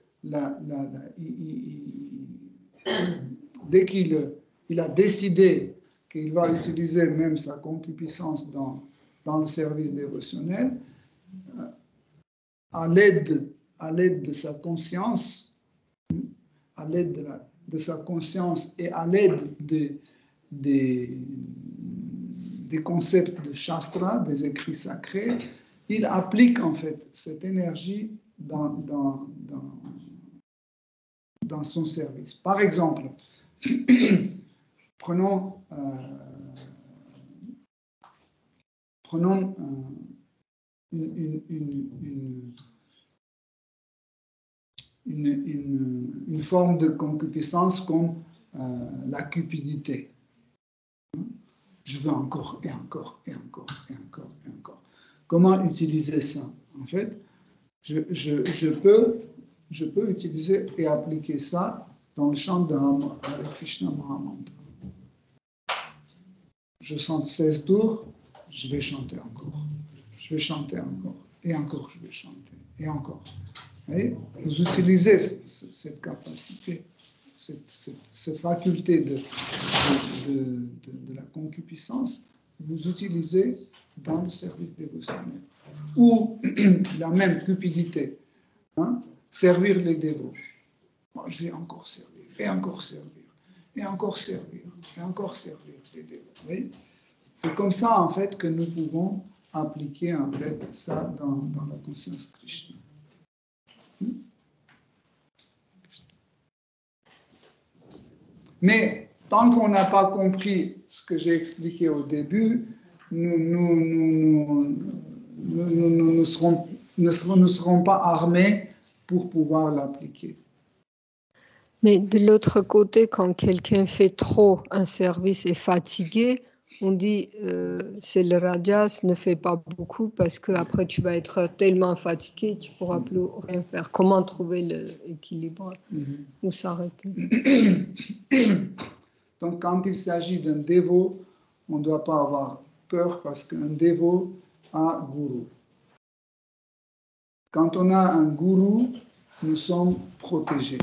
qu'il a décidé qu'il va utiliser même sa concupiscence dans le service dévotionnel, à l'aide de sa conscience, à l'aide de sa conscience et à l'aide des concepts de Shastra, des écrits sacrés, il applique en fait cette énergie dans son service. Par exemple, prenons une forme de concupiscence comme la cupidité. Je veux encore et encore et encore et encore et encore. Comment utiliser ça? En fait, je peux utiliser et appliquer ça dans le chant de Hare Krishna Mahamantra. Je chante 16 tours, je vais chanter encore. Je vais chanter encore. Et encore, je vais chanter. Et encore. Vous utilisez cette capacité, cette faculté de la concupiscence, vous utilisez dans le service dévotionnel. Ou la même cupidité, servir les dévots. Moi, je vais encore servir, et encore servir, et encore servir, et encore servir les dévots. C'est comme ça, en fait, que nous pouvons appliquer, en fait, ça dans la conscience Krishna. Mais tant qu'on n'a pas compris ce que j'ai expliqué au début, nous ne serons pas armés pour pouvoir l'appliquer. Mais de l'autre côté, quand quelqu'un fait trop un service et est fatigué, on dit c'est le rajas, ne fais pas beaucoup parce qu'après tu vas être tellement fatigué, tu ne pourras plus rien faire. Comment trouver l'équilibre ou s'arrêter? Donc quand il s'agit d'un dévot, on ne doit pas avoir peur parce qu'un dévot a gourou. Quand on a un gourou, nous sommes protégés.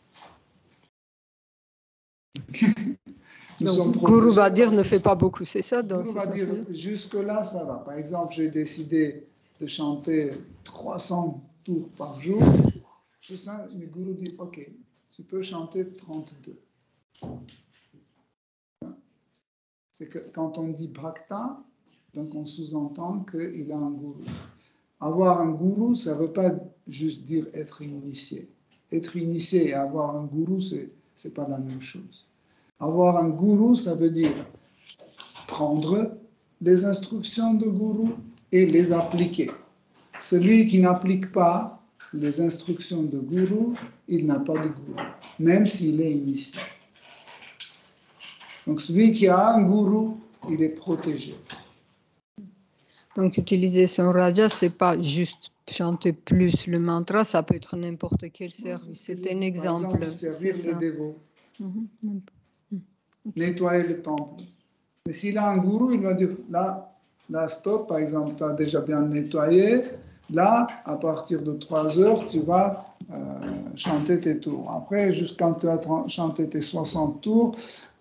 Donc, Guru va dire ne fais pas beaucoup, c'est ça? Guru va dire jusque-là, ça va. Par exemple, j'ai décidé de chanter 300 tours par jour. Le Guru dit ok, tu peux chanter 32. C'est que quand on dit bhakta, donc on sous-entend qu'il a un gourou. Avoir un gourou, ça ne veut pas juste dire être initié. Être initié et avoir un gourou, ce n'est pas la même chose. Avoir un gourou, ça veut dire prendre les instructions de gourou et les appliquer. Celui qui n'applique pas les instructions de gourou, il n'a pas de gourou, même s'il est initié. Donc celui qui a un gourou, il est protégé. Donc utiliser son raja, ce n'est pas juste chanter plus le mantra, ça peut être n'importe quel service. C'est un exemple. Par exemple, servir les dévots. Nettoyer le temple. Mais s'il a un gourou, il va dire, là stop, par exemple, tu as déjà bien nettoyé, Là, à partir de 3 heures, tu vas chanter tes tours. Après, jusqu'à quand tu as chanté tes 60 tours,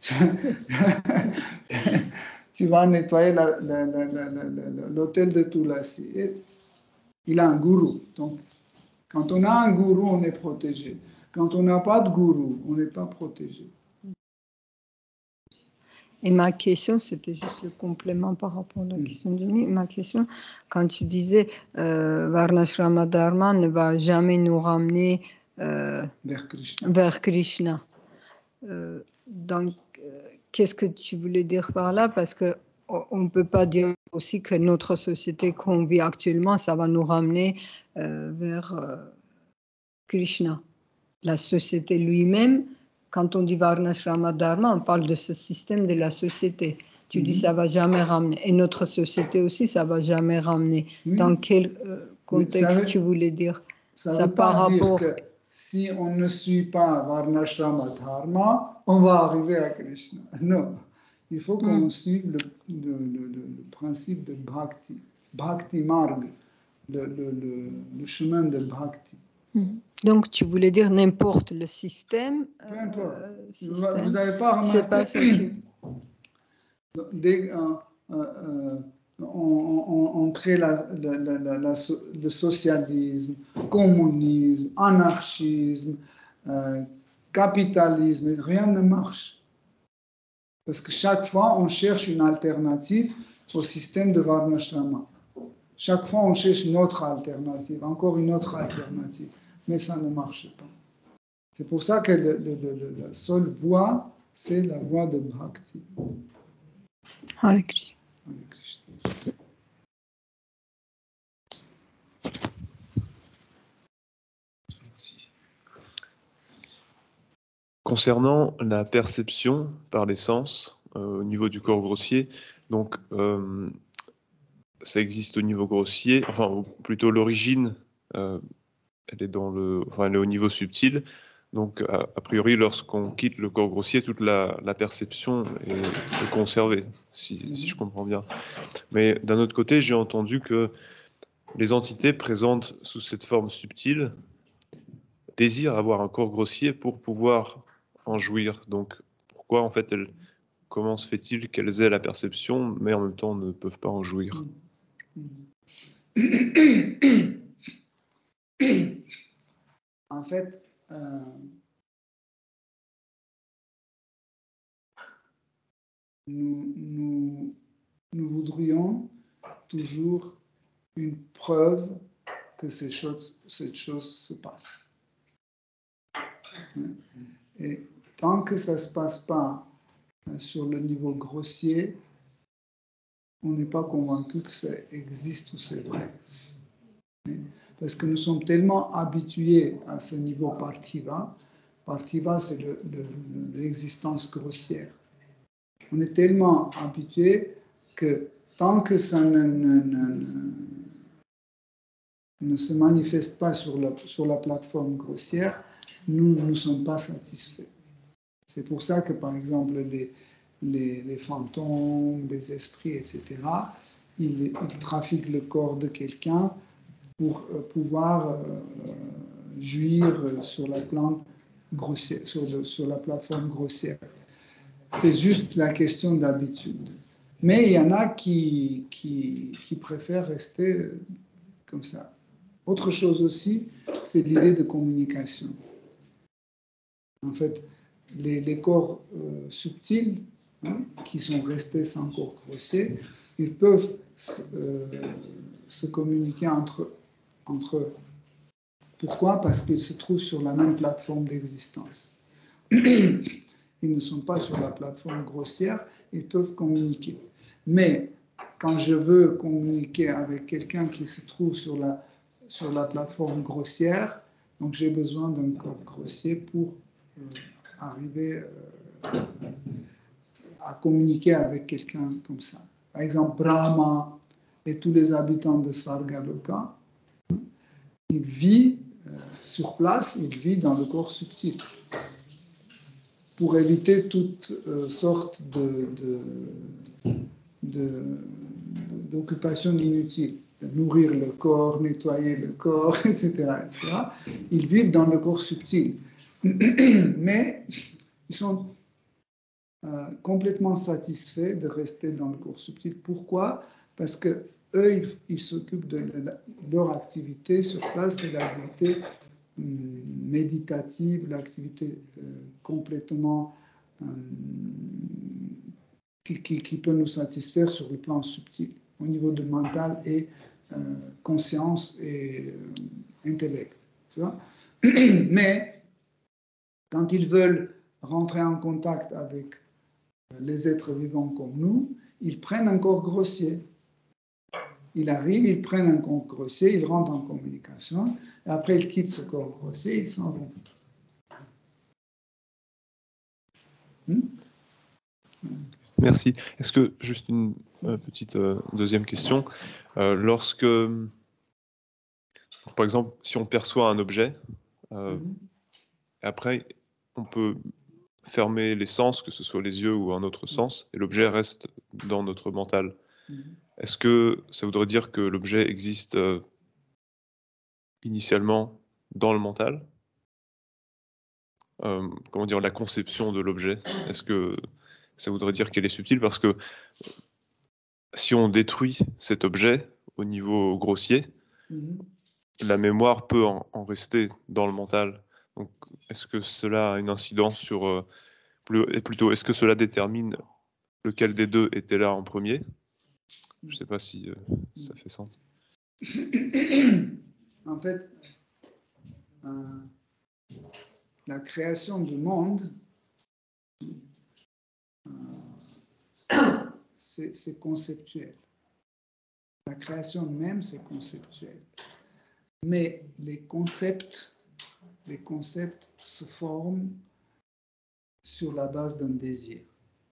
tu vas nettoyer l'hôtel de Tulasi. Il a un gourou. Donc, quand on a un gourou, on est protégé. Quand on n'a pas de gourou, on n'est pas protégé. Et ma question, c'était juste le complément par rapport à la question de Jimmy. Ma question, quand tu disais Varnashrama Dharma ne va jamais nous ramener vers Krishna. Donc, qu'est-ce que tu voulais dire par là? Parce qu'on ne peut pas dire aussi que notre société qu'on vit actuellement, ça va nous ramener vers Krishna. La société lui-même, quand on dit Varnashrama Dharma, on parle de ce système de la société. Tu dis ça ne va jamais ramener. Et notre société aussi, ça ne va jamais ramener. Oui. Dans quel contexte tu voulais dire ça veut pas dire que si on ne suit pas Varnashrama Dharma, on va arriver à Krishna. Non. Il faut qu'on suive le principe de Bhakti. Bhakti Marg, le chemin de Bhakti. Donc, tu voulais dire n'importe le système. Peu importe. Vous n'avez pas remarqué. C'est pas ça qui... on crée le socialisme, communisme, anarchisme, capitalisme, rien ne marche. Parce que chaque fois, on cherche une alternative au système de Varnashrama. Chaque fois, on cherche une autre alternative, encore une autre alternative. Mais ça ne marche pas. C'est pour ça que la seule voie, c'est la voie de Bhakti. Hare Krishna. Hare Krishna. Concernant la perception par les sens au niveau du corps grossier, donc ça existe au niveau grossier, enfin plutôt l'origine, elle est elle est au niveau subtil. Donc a priori, lorsqu'on quitte le corps grossier, toute la perception est conservée, si je comprends bien. Mais d'un autre côté, j'ai entendu que les entités présentes sous cette forme subtile désirent avoir un corps grossier pour pouvoir en jouir. Donc, pourquoi, en fait, comment se fait-il qu'elles aient la perception, mais en même temps ne peuvent pas en jouir? En fait, nous voudrions toujours une preuve que cette chose se passe. Et tant que ça ne se passe pas sur le niveau grossier, on n'est pas convaincu que ça existe ou c'est vrai. Parce que nous sommes tellement habitués à ce niveau partiva. Partiva, c'est l'existence grossière. On est tellement habitués que tant que ça ne se manifeste pas sur la plateforme grossière, nous ne sommes pas satisfaits. C'est pour ça que, par exemple, les fantômes, les esprits, etc., ils trafiquent le corps de quelqu'un pour pouvoir jouir sur la plante grossière, sur la plateforme grossière. C'est juste la question d'habitude. Mais il y en a qui préfèrent rester comme ça. Autre chose aussi, c'est l'idée de communication. En fait, les corps subtils, qui sont restés sans corps grossier, ils peuvent se communiquer entre eux. Pourquoi? Parce qu'ils se trouvent sur la même plateforme d'existence. Ils ne sont pas sur la plateforme grossière, ils peuvent communiquer. Mais quand je veux communiquer avec quelqu'un qui se trouve sur la plateforme grossière, donc j'ai besoin d'un corps grossier pour arriver à communiquer avec quelqu'un comme ça. Par exemple, Brahma et tous les habitants de Svargaloka, il vit sur place, il vit dans le corps subtil pour éviter toutes sortes d'occupations inutiles. nourrir le corps, nettoyer le corps, etc., etc. Ils vivent dans le corps subtil. Mais ils sont complètement satisfaits de rester dans le corps subtil. Pourquoi? Parce que eux, ils s'occupent de leur activité sur place, c'est l'activité méditative, l'activité complètement qui peut nous satisfaire sur le plan subtil, au niveau de mental et conscience et intellect. Tu vois? Mais quand ils veulent rentrer en contact avec les êtres vivants comme nous, ils prennent un corps grossier. Ils arrivent, ils prennent un corps grossier, ils rentrent en communication, et après ils quittent ce corps grossier, ils s'en vont. Merci. Est-ce que, juste une petite deuxième question, lorsque, par exemple, si on perçoit un objet, après on peut fermer les sens, que ce soit les yeux ou un autre sens, et l'objet reste dans notre mental. Est-ce que ça voudrait dire que l'objet existe initialement dans le mental? Comment dire, la conception de l'objet, est-ce que ça voudrait dire qu'elle est subtile? Parce que si on détruit cet objet au niveau grossier, la mémoire peut en rester dans le mental. Donc, est-ce que cela a une incidence sur... plutôt, est-ce que cela détermine lequel des deux était là en premier? Je ne sais pas si ça fait sens. En fait, la création du monde, c'est conceptuel. La création même, c'est conceptuel. Mais les concepts se forment sur la base d'un désir.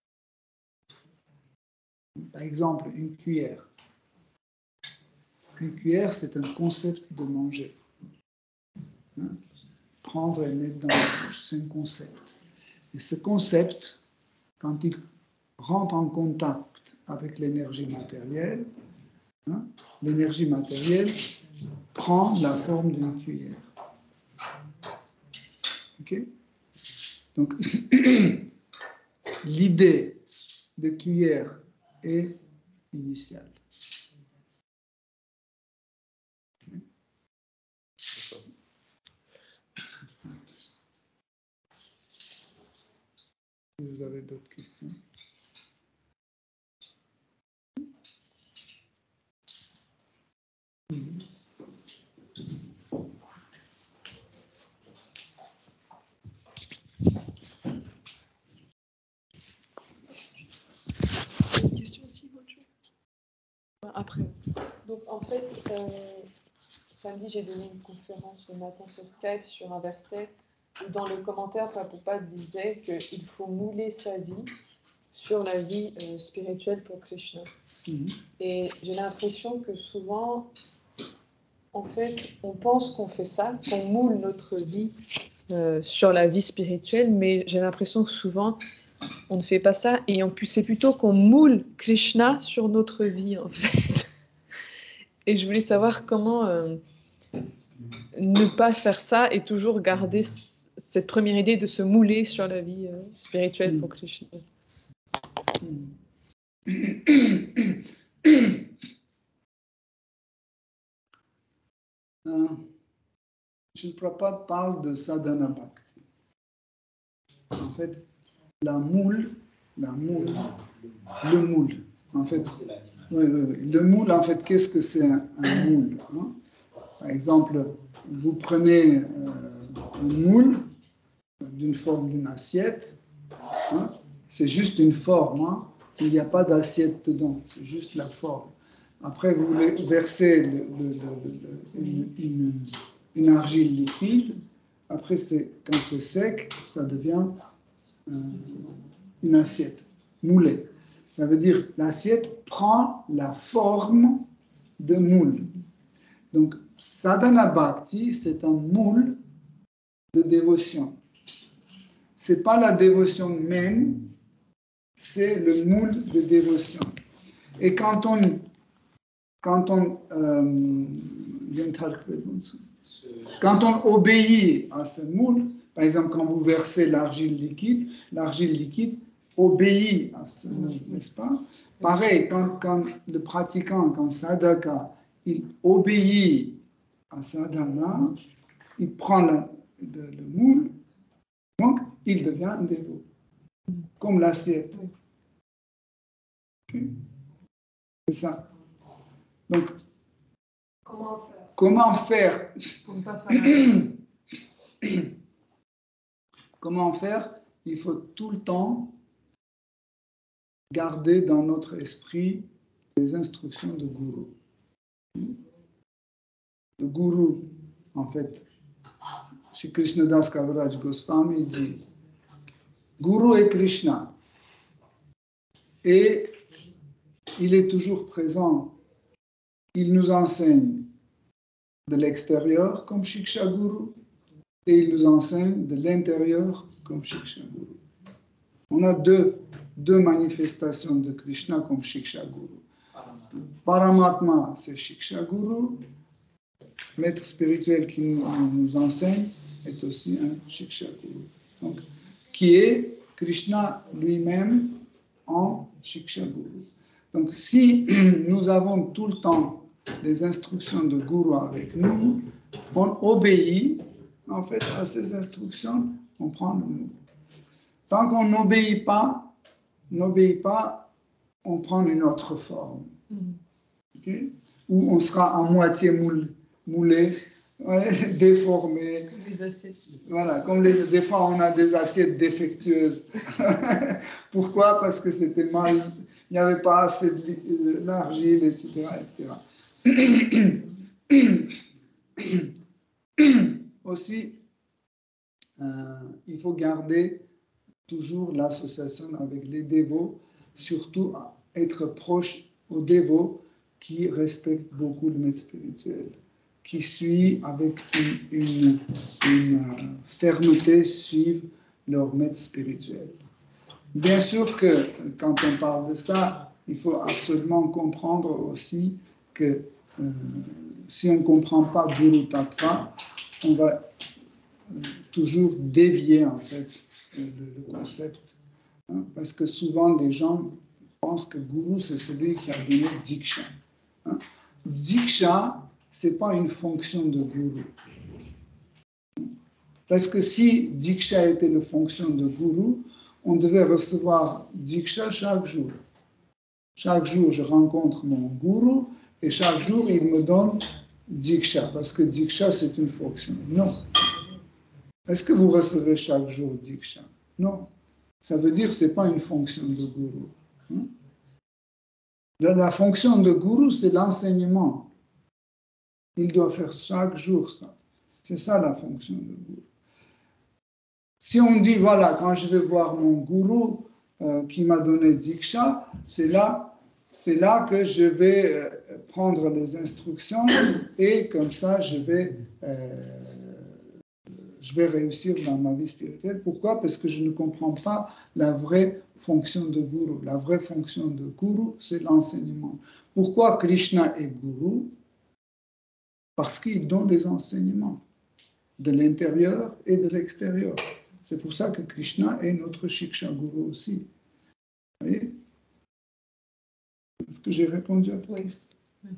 Par exemple, une cuillère. Une cuillère, c'est un concept de manger. Prendre et mettre dans la bouche, c'est un concept. Et ce concept, quand il rentre en contact avec l'énergie matérielle, l'énergie matérielle prend la forme d'une cuillère. Ok? Donc, l'idée de cuillère est initiale. Vous avez d'autres questions? Une question aussi, Bonjour. Après. Donc en fait, samedi j'ai donné une conférence le matin sur Skype sur un verset où dans le commentaire Prabhupada disait qu'il faut mouler sa vie sur la vie spirituelle pour Krishna. Et j'ai l'impression que souvent, en fait, on pense qu'on fait ça, qu'on moule notre vie sur la vie spirituelle, mais j'ai l'impression que souvent, on ne fait pas ça, et en plus, c'est plutôt qu'on moule Krishna sur notre vie, en fait. Et je voulais savoir comment ne pas faire ça et toujours garder cette première idée de se mouler sur la vie spirituelle pour Krishna. Srila Prabhupada parle de sadhana bhakti. En fait, le moule. En fait, le moule, en fait, qu'est-ce que c'est un moule, hein? Par exemple, vous prenez un moule d'une forme d'une assiette, hein? C'est juste une forme, hein? Il n'y a pas d'assiette dedans, c'est juste la forme. Après, vous versez une argile liquide. Après, quand c'est sec, ça devient une assiette moulée. Ça veut dire l'assiette prend la forme de moule. Donc, sadhana bhakti, c'est un moule de dévotion. Ce n'est pas la dévotion même, c'est le moule de dévotion. Et quand on quand on obéit à ce moule, par exemple, quand vous versez l'argile liquide obéit à ce moule, n'est-ce pas? Pareil, quand le pratiquant, quand sadhaka, il obéit à sadhana, il prend le moule, donc il devient un dévot, comme l'assiette. Okay. C'est ça. Donc, comment faire Comment faire? Il faut tout le temps garder dans notre esprit les instructions de Guru. Le Guru, en fait, Shri Krishnadas Kaviraj Goswami dit, Guru est Krishna et il est toujours présent. Il nous enseigne de l'extérieur comme Shiksha Guru et il nous enseigne de l'intérieur comme Shiksha Guru. On a deux manifestations de Krishna comme Shiksha Guru. Paramatma, c'est Shiksha Guru. Maître spirituel qui nous enseigne est aussi un Shiksha Guru. Donc, qui est Krishna lui-même en Shiksha Guru. Donc, si nous avons tout le temps les instructions de Guru avec nous, on obéit en fait à ces instructions, on prend le nous. Tant qu'on n'obéit pas, on prend une autre forme. Okay? Où on sera à moitié moulé, ouais, déformé. Voilà, comme des fois on a des assiettes défectueuses. Pourquoi? Parce que c'était mal, il n'y avait pas assez d'argile, etc., etc. Aussi, il faut garder toujours l'association avec les dévots, surtout être proche aux dévots qui respectent beaucoup le maître spirituel, qui suivent avec une fermeté, suivent leur maître spirituel. Bien sûr que quand on parle de ça, il faut absolument comprendre aussi que si on ne comprend pas Guru Tattva, on va toujours dévier en fait le concept. Hein, parce que souvent les gens pensent que Guru c'est celui qui a donné Diksha. Hein. Diksha, ce n'est pas une fonction de Guru. Parce que si Diksha était la fonction de Guru, on devait recevoir Diksha chaque jour. Chaque jour, je rencontre mon Guru et chaque jour, il me donne Diksha, parce que Diksha, c'est une fonction. Non. Est-ce que vous recevez chaque jour Diksha? Non. Ça veut dire que ce n'est pas une fonction de Guru. Hein? La fonction de Guru, c'est l'enseignement. Il doit faire chaque jour ça. C'est ça la fonction de Guru. Si on dit, voilà, quand je vais voir mon Guru qui m'a donné Diksha, c'est là que je vais prendre les instructions et comme ça, je vais réussir dans ma vie spirituelle. Pourquoi? Parce que je ne comprends pas la vraie fonction de Guru. La vraie fonction de Guru, c'est l'enseignement. Pourquoi Krishna est Guru? Parce qu'il donne les enseignements de l'intérieur et de l'extérieur. C'est pour ça que Krishna est notre Shiksha Guru aussi. Vous voyez? Est-ce que j'ai répondu à ta question?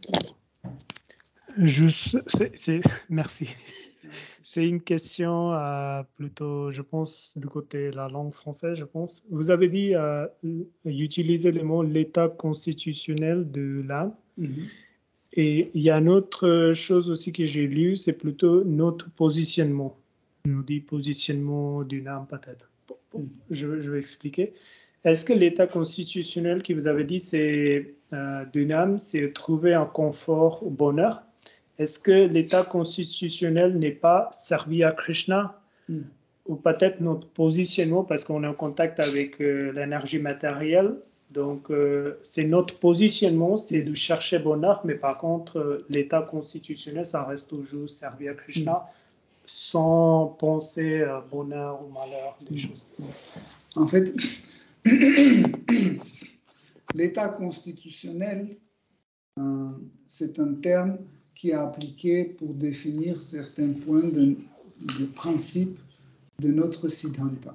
Merci. C'est une question plutôt, je pense, du côté de la langue française, je pense. Vous avez dit utiliser le mot l'état constitutionnel de l'âme. Mm-hmm. Et il y a une autre chose aussi que j'ai lue, c'est plutôt notre positionnement. On nous dit positionnement d'une âme peut-être. Je vais expliquer. Est-ce que l'état constitutionnel que vous avez dit, c'est d'une âme, c'est trouver un confort au bonheur? Est-ce que l'état constitutionnel n'est pas servi à Krishna? Ou peut-être notre positionnement, parce qu'on est en contact avec l'énergie matérielle, donc c'est notre positionnement, c'est de chercher bonheur, mais par contre, l'état constitutionnel, ça reste toujours servi à Krishna, sans penser à bonheur ou malheur, des choses. En fait, l'état constitutionnel, c'est un terme qui est appliqué pour définir certains points de principe de notre Siddhanta.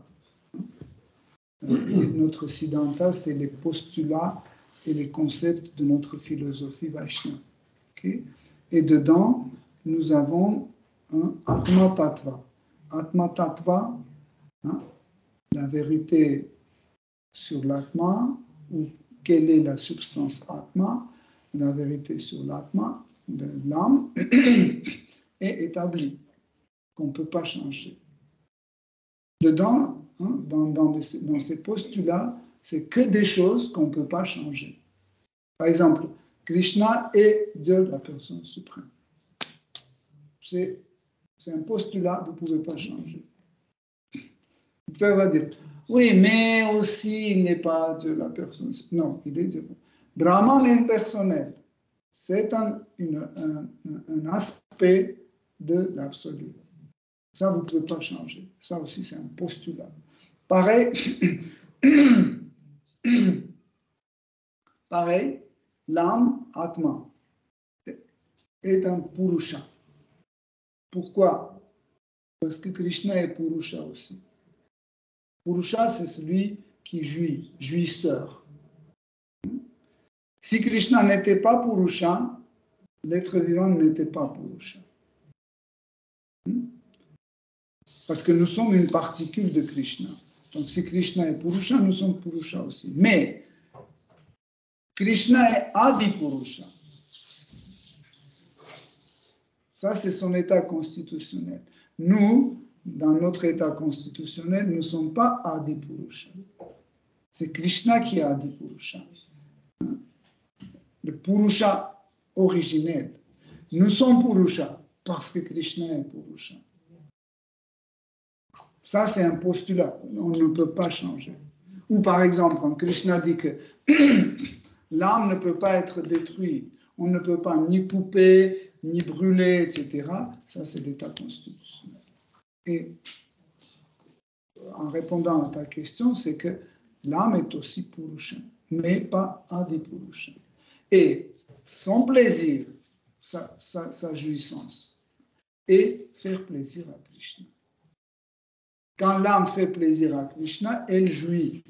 Notre Siddhanta, c'est les postulats et les concepts de notre philosophie Vaishnava. Okay? Et dedans, nous avons un Atma Tattva. Atma Tattva, la vérité sur l'Atma, ou quelle est la substance Atma, la vérité sur l'Atma, de l'âme, est établie, qu'on ne peut pas changer. Dedans, dans ces postulats, c'est que des choses qu'on ne peut pas changer. Par exemple, Krishna est Dieu, la personne suprême. C'est un postulat, vous ne pouvez pas changer. Vous pouvez pas dire, oui, mais aussi il n'est pas Dieu, la personne suprême. Non, il est Dieu. Brahman est impersonnel. C'est un aspect de l'absolu. Ça, vous ne pouvez pas changer. Ça aussi, c'est un postulat. Pareil, l'âme, Atma, est un Purusha. Pourquoi? Parce que Krishna est Purusha aussi. Purusha, c'est celui qui jouit, jouisseur. Si Krishna n'était pas Purusha, l'être vivant n'était pas Purusha. Parce que nous sommes une particule de Krishna. Donc si Krishna est Purusha, nous sommes Purusha aussi. Mais Krishna est Adi Purusha. Ça, c'est son état constitutionnel. Nous, dans notre état constitutionnel, nous ne sommes pas Adi Purusha. C'est Krishna qui est Adi Purusha. Le Purusha originel. Nous sommes Purusha parce que Krishna est Purusha. Ça, c'est un postulat. On ne peut pas changer. Ou par exemple, quand Krishna dit que l'âme ne peut pas être détruite, on ne peut pas ni couper, ni brûler, etc. Ça, c'est l'état constitutionnel. Et en répondant à ta question, c'est que l'âme est aussi Purusha, mais pas Adi Purusha. Et son plaisir, sa jouissance, est faire plaisir à Krishna. Quand l'âme fait plaisir à Krishna, elle jouit.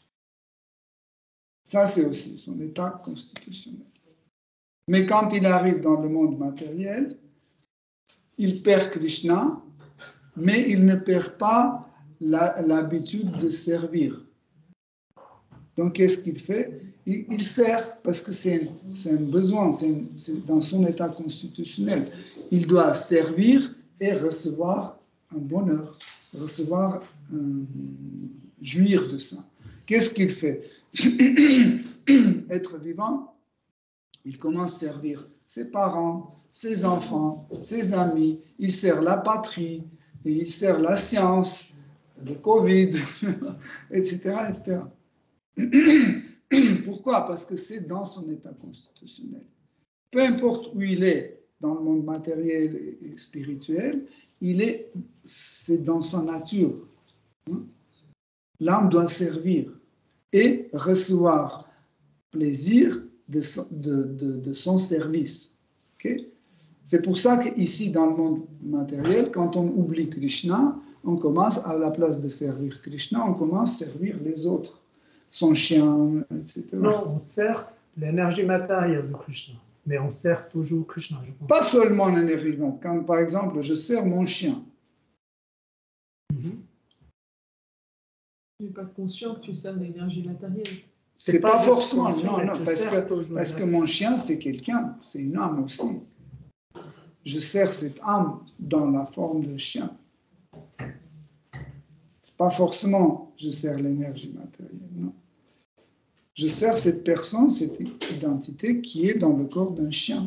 Ça, c'est aussi son état constitutionnel. Mais quand il arrive dans le monde matériel, il perd Krishna, mais il ne perd pas l'habitude de servir. Donc, qu'est-ce qu'il fait? Il sert parce que c'est un besoin, c'est dans son état constitutionnel. Il doit servir et recevoir un bonheur, jouir de ça. Qu'est-ce qu'il fait? Être vivant, il commence à servir ses parents, ses enfants, ses amis, il sert la patrie, et il sert la science, le Covid, etc., etc. Pourquoi? Parce que c'est dans son état constitutionnel. Peu importe où il est, dans le monde matériel et spirituel, c'est dans sa nature. L'âme doit servir et recevoir plaisir de son service. Okay? C'est pour ça qu'ici, dans le monde matériel, quand on oublie Krishna, on commence, à la place de servir Krishna, on commence à servir les autres, son chien, etc. Non, on sert l'énergie matérielle de Krishna, mais on sert toujours Krishna, je pense. Pas seulement l'énergie matérielle. Quand, par exemple, je sers mon chien. Tu n'es pas conscient que tu sers l'énergie matérielle. C'est pas forcément, non, parce que mon chien, c'est quelqu'un, c'est une âme aussi. Je sers cette âme dans la forme de chien. C'est pas forcément je sers l'énergie matérielle, non. Je sers cette personne, cette identité qui est dans le corps d'un chien.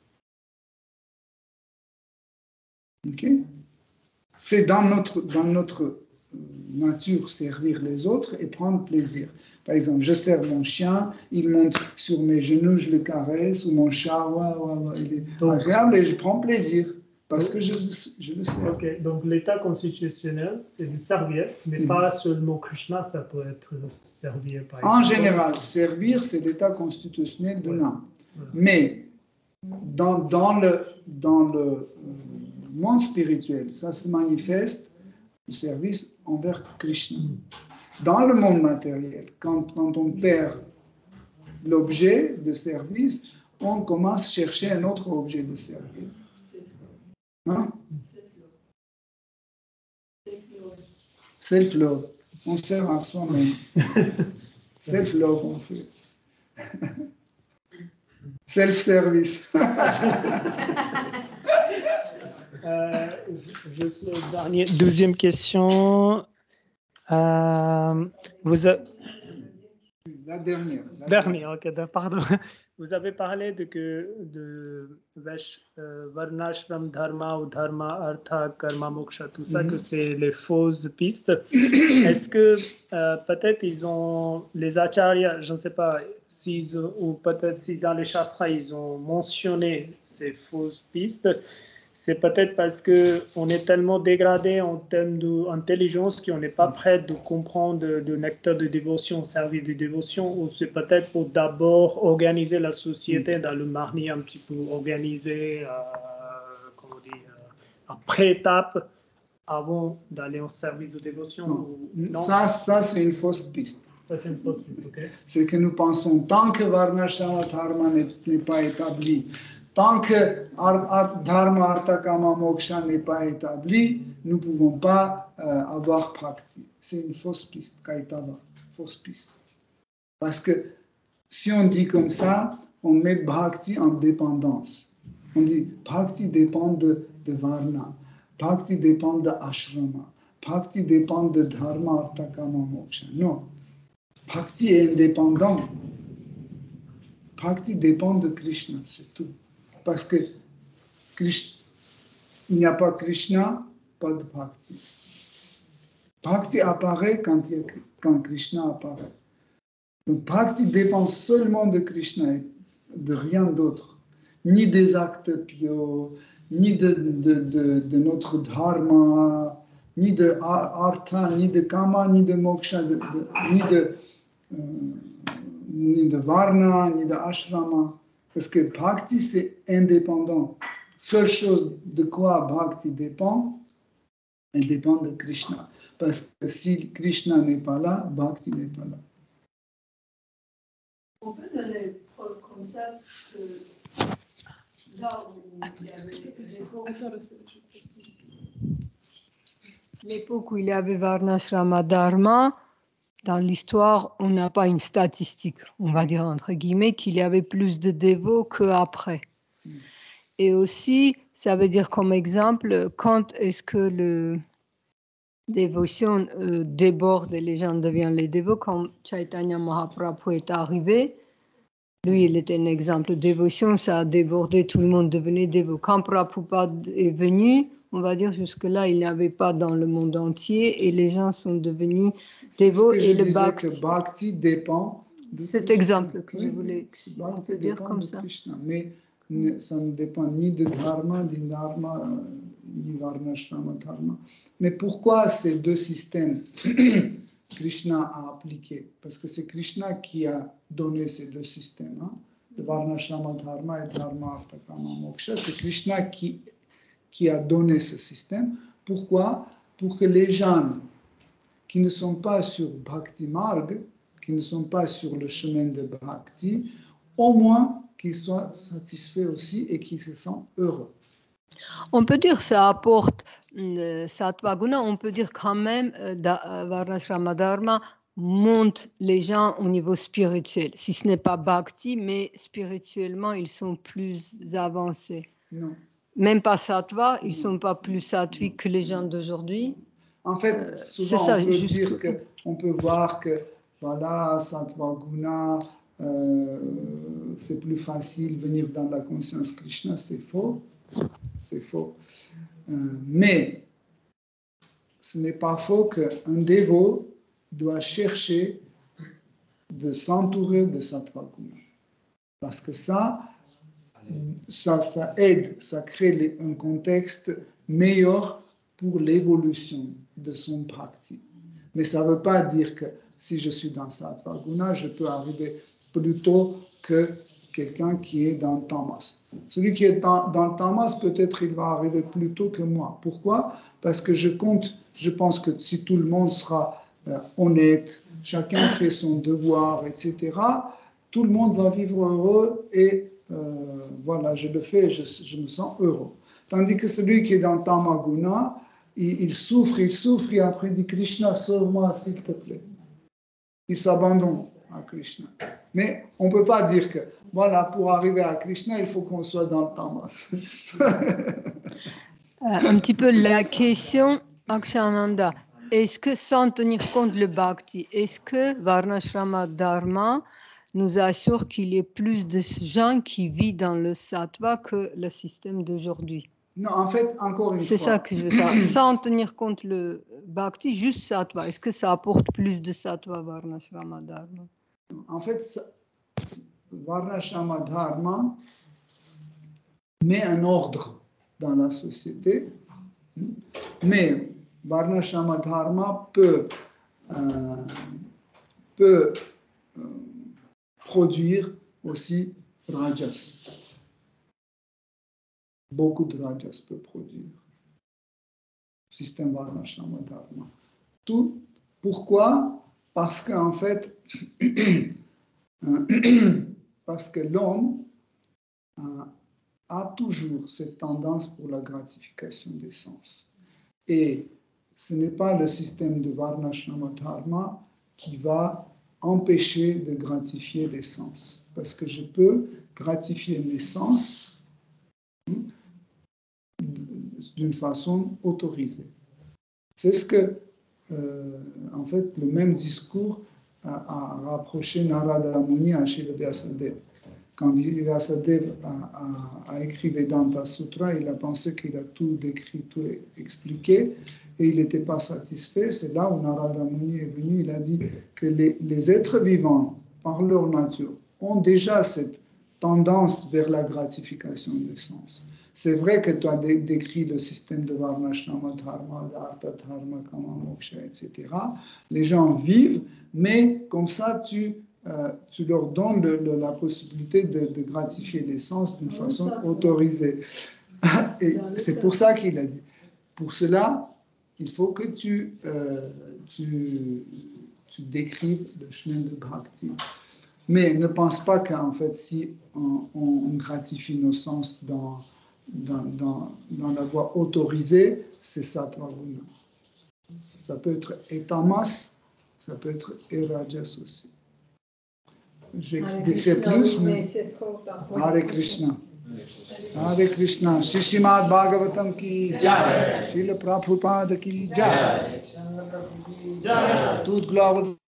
Ok? C'est dans notre nature servir les autres et prendre plaisir. Par exemple, je sers mon chien, il monte sur mes genoux, je le caresse, ou mon chat, il est agréable et je prends plaisir parce que je le sers. Ok, donc l'état constitutionnel, c'est de servir, mais pas seulement Krishna, ça peut être servir par exemple. En général, servir, c'est l'état constitutionnel de l'âme. Mais dans le monde spirituel, ça se manifeste le service envers Krishna. Dans le monde matériel, quand on perd l'objet de service, on commence à chercher un autre objet de service. Hein? Self-love. On sert à soi-même. Self-love, on fait. Self-service. Juste deuxième question. La dernière. Dernière, ok, pardon. Vous avez parlé de Varnashram, Dharma ou Dharma, Artha, Karma, Moksha, tout ça, que c'est les fausses pistes. Est-ce que peut-être ils ont, les acharyas, je ne sais pas, ou peut-être si dans les shastras ils ont mentionné ces fausses pistes, c'est peut-être parce qu'on est tellement dégradé en termes d'intelligence qu'on n'est pas prêt de comprendre le nectar de dévotion, servir de dévotion, ou c'est peut-être pour d'abord organiser la société dans le marni, un petit peu organiser, comment dire, en pré-étape avant d'aller en service de dévotion. Non. Ça c'est une fausse piste. Ça, c'est une fausse piste, ok. C'est que nous pensons, tant que Varnashrama Dharma n'est pas établi, tant que Dharma, Artha, Kama, Moksha n'est pas établi, nous ne pouvons pas avoir Bhakti. C'est une fausse piste, Kaitava, fausse piste. Parce que si on dit comme ça, on met Bhakti en dépendance. On dit Bhakti dépend de Varna, Bhakti dépend de Ashrama, Bhakti dépend de Dharma, Artha, Kama, Moksha. Non, Bhakti est indépendant. Bhakti dépend de Krishna, c'est tout. Parce que il n'y a pas Krishna, pas de Bhakti. Bhakti apparaît quand Krishna apparaît. Donc Bhakti dépend seulement de Krishna et de rien d'autre. Ni des actes pieux, ni de notre dharma, ni de artha, ni de kama, ni de moksha, ni de varna, ni de ashrama. Parce que Bhakti, c'est indépendant. Seule chose de quoi Bhakti dépend, elle dépend de Krishna. Parce que si Krishna n'est pas là, Bhakti n'est pas là. On peut donner preuve comme ça que là où il y avait l'époque où il y avait Varnashrama Dharma, dans l'histoire, on n'a pas une statistique, on va dire entre guillemets, qu'il y avait plus de dévots qu'après. Et aussi, ça veut dire comme exemple, quand est-ce que le dévotion déborde et les gens deviennent les dévots, quand Chaitanya Mahaprabhu est arrivé, lui, il était un exemple de dévotion, ça a débordé, tout le monde devenait dévot. Quand Prabhupada est venu, on va dire jusque-là, il n'y avait pas dans le monde entier et les gens sont devenus dévots. Et le Bhakti, que Bhakti dépend de cet Krishna. exemple que je voulais Bhakti dire dépend comme de ça. Krishna, mais ça ne dépend ni de Dharma, ni Varnashrama Dharma. Mais pourquoi ces deux systèmes Krishna a appliqués? Parce que c'est Krishna qui a donné ces deux systèmes, hein, de Varnashrama Dharma et Dharma Artha Kama Moksha. C'est Krishna qui a donné ce système. Pourquoi? Pour que les gens qui ne sont pas sur Bhakti Marg, qui ne sont pas sur le chemin de Bhakti, au moins qu'ils soient satisfaits aussi et qu'ils se sentent heureux. On peut dire que ça apporte Sattva Guna, on peut dire quand même Varnashrama Dharma monte les gens au niveau spirituel. Si ce n'est pas Bhakti, mais spirituellement, ils sont plus avancés. Non. Même pas Sattva, ils ne sont pas plus sattviques que les gens d'aujourd'hui. En fait, souvent ça, on peut voir que voilà, Sattva Guna, c'est plus facile de venir dans la conscience Krishna, c'est faux. C'est faux. Mais ce n'est pas faux qu'un dévot doit chercher de s'entourer de Sattva Guna. Parce que ça aide, ça crée un contexte meilleur pour l'évolution de son bhakti. Mais ça ne veut pas dire que si je suis dans Sattva Guna, je peux arriver plus tôt que quelqu'un qui est dans le tamas. Celui qui est dans le tamas, peut-être il va arriver plus tôt que moi. Pourquoi? Parce que je pense que si tout le monde sera honnête, chacun fait son devoir, etc., tout le monde va vivre heureux et voilà, je le fais, je me sens heureux. Tandis que celui qui est dans Tamaguna, il souffre, et après il dit Krishna, sauve-moi s'il te plaît. Il s'abandonne à Krishna. Mais on ne peut pas dire que, voilà, pour arriver à Krishna, il faut qu'on soit dans le tamas. Un petit peu la question, Akshananda. Est-ce que, sans tenir compte le bhakti, est-ce que Varnashrama Dharma nous assure qu'il y ait plus de gens qui vivent dans le sattva que le système d'aujourd'hui? Non, en fait, encore une fois. C'est ça que je veux savoir. Sans tenir compte le bhakti, juste sattva. Est-ce que ça apporte plus de sattva, Varnashrama Dharma? En fait, Varnashrama Dharma met un ordre dans la société, mais Varnashrama Dharma peut produire aussi rajas. Beaucoup de rajas peut produire. Système Varnashrama Dharma. Tout. Pourquoi? Parce qu'en fait, parce que l'homme a toujours cette tendance pour la gratification des sens. Et ce n'est pas le système de Varnashrama Dharma qui va empêcher de gratifier les sens. Parce que je peux gratifier mes sens d'une façon autorisée. C'est ce que, en fait, le même discours a rapproché Narada Muni à Srila Vyasadeva. Quand Vyasadeva a écrit Vedanta Sutra, il a pensé qu'il a tout décrit, tout expliqué, et il n'était pas satisfait. C'est là où Narada Muni est venu, il a dit que les êtres vivants, par leur nature, ont déjà cette tendance vers la gratification des sens. C'est vrai que tu as décrit le système de Varnashrama Dharma, d'Artha Dharma, Kama Moksha, etc. Les gens vivent, mais comme ça, tu leur donnes la possibilité de gratifier les sens d'une façon autorisée. Et c'est pour ça qu'il a dit. Pour cela, il faut que tu décrives le chemin de Bhakti. Mais ne pense pas qu'en fait, si on gratifie nos sens dans la voie autorisée, c'est sattva guna. Ça peut être tamas, ça peut être rajas aussi. J'expliquerai plus, mais Hare Krishna. Hare Krishna. Shishimad Bhagavatam ki jai. Srila Prabhupada ki jai. Toute gloire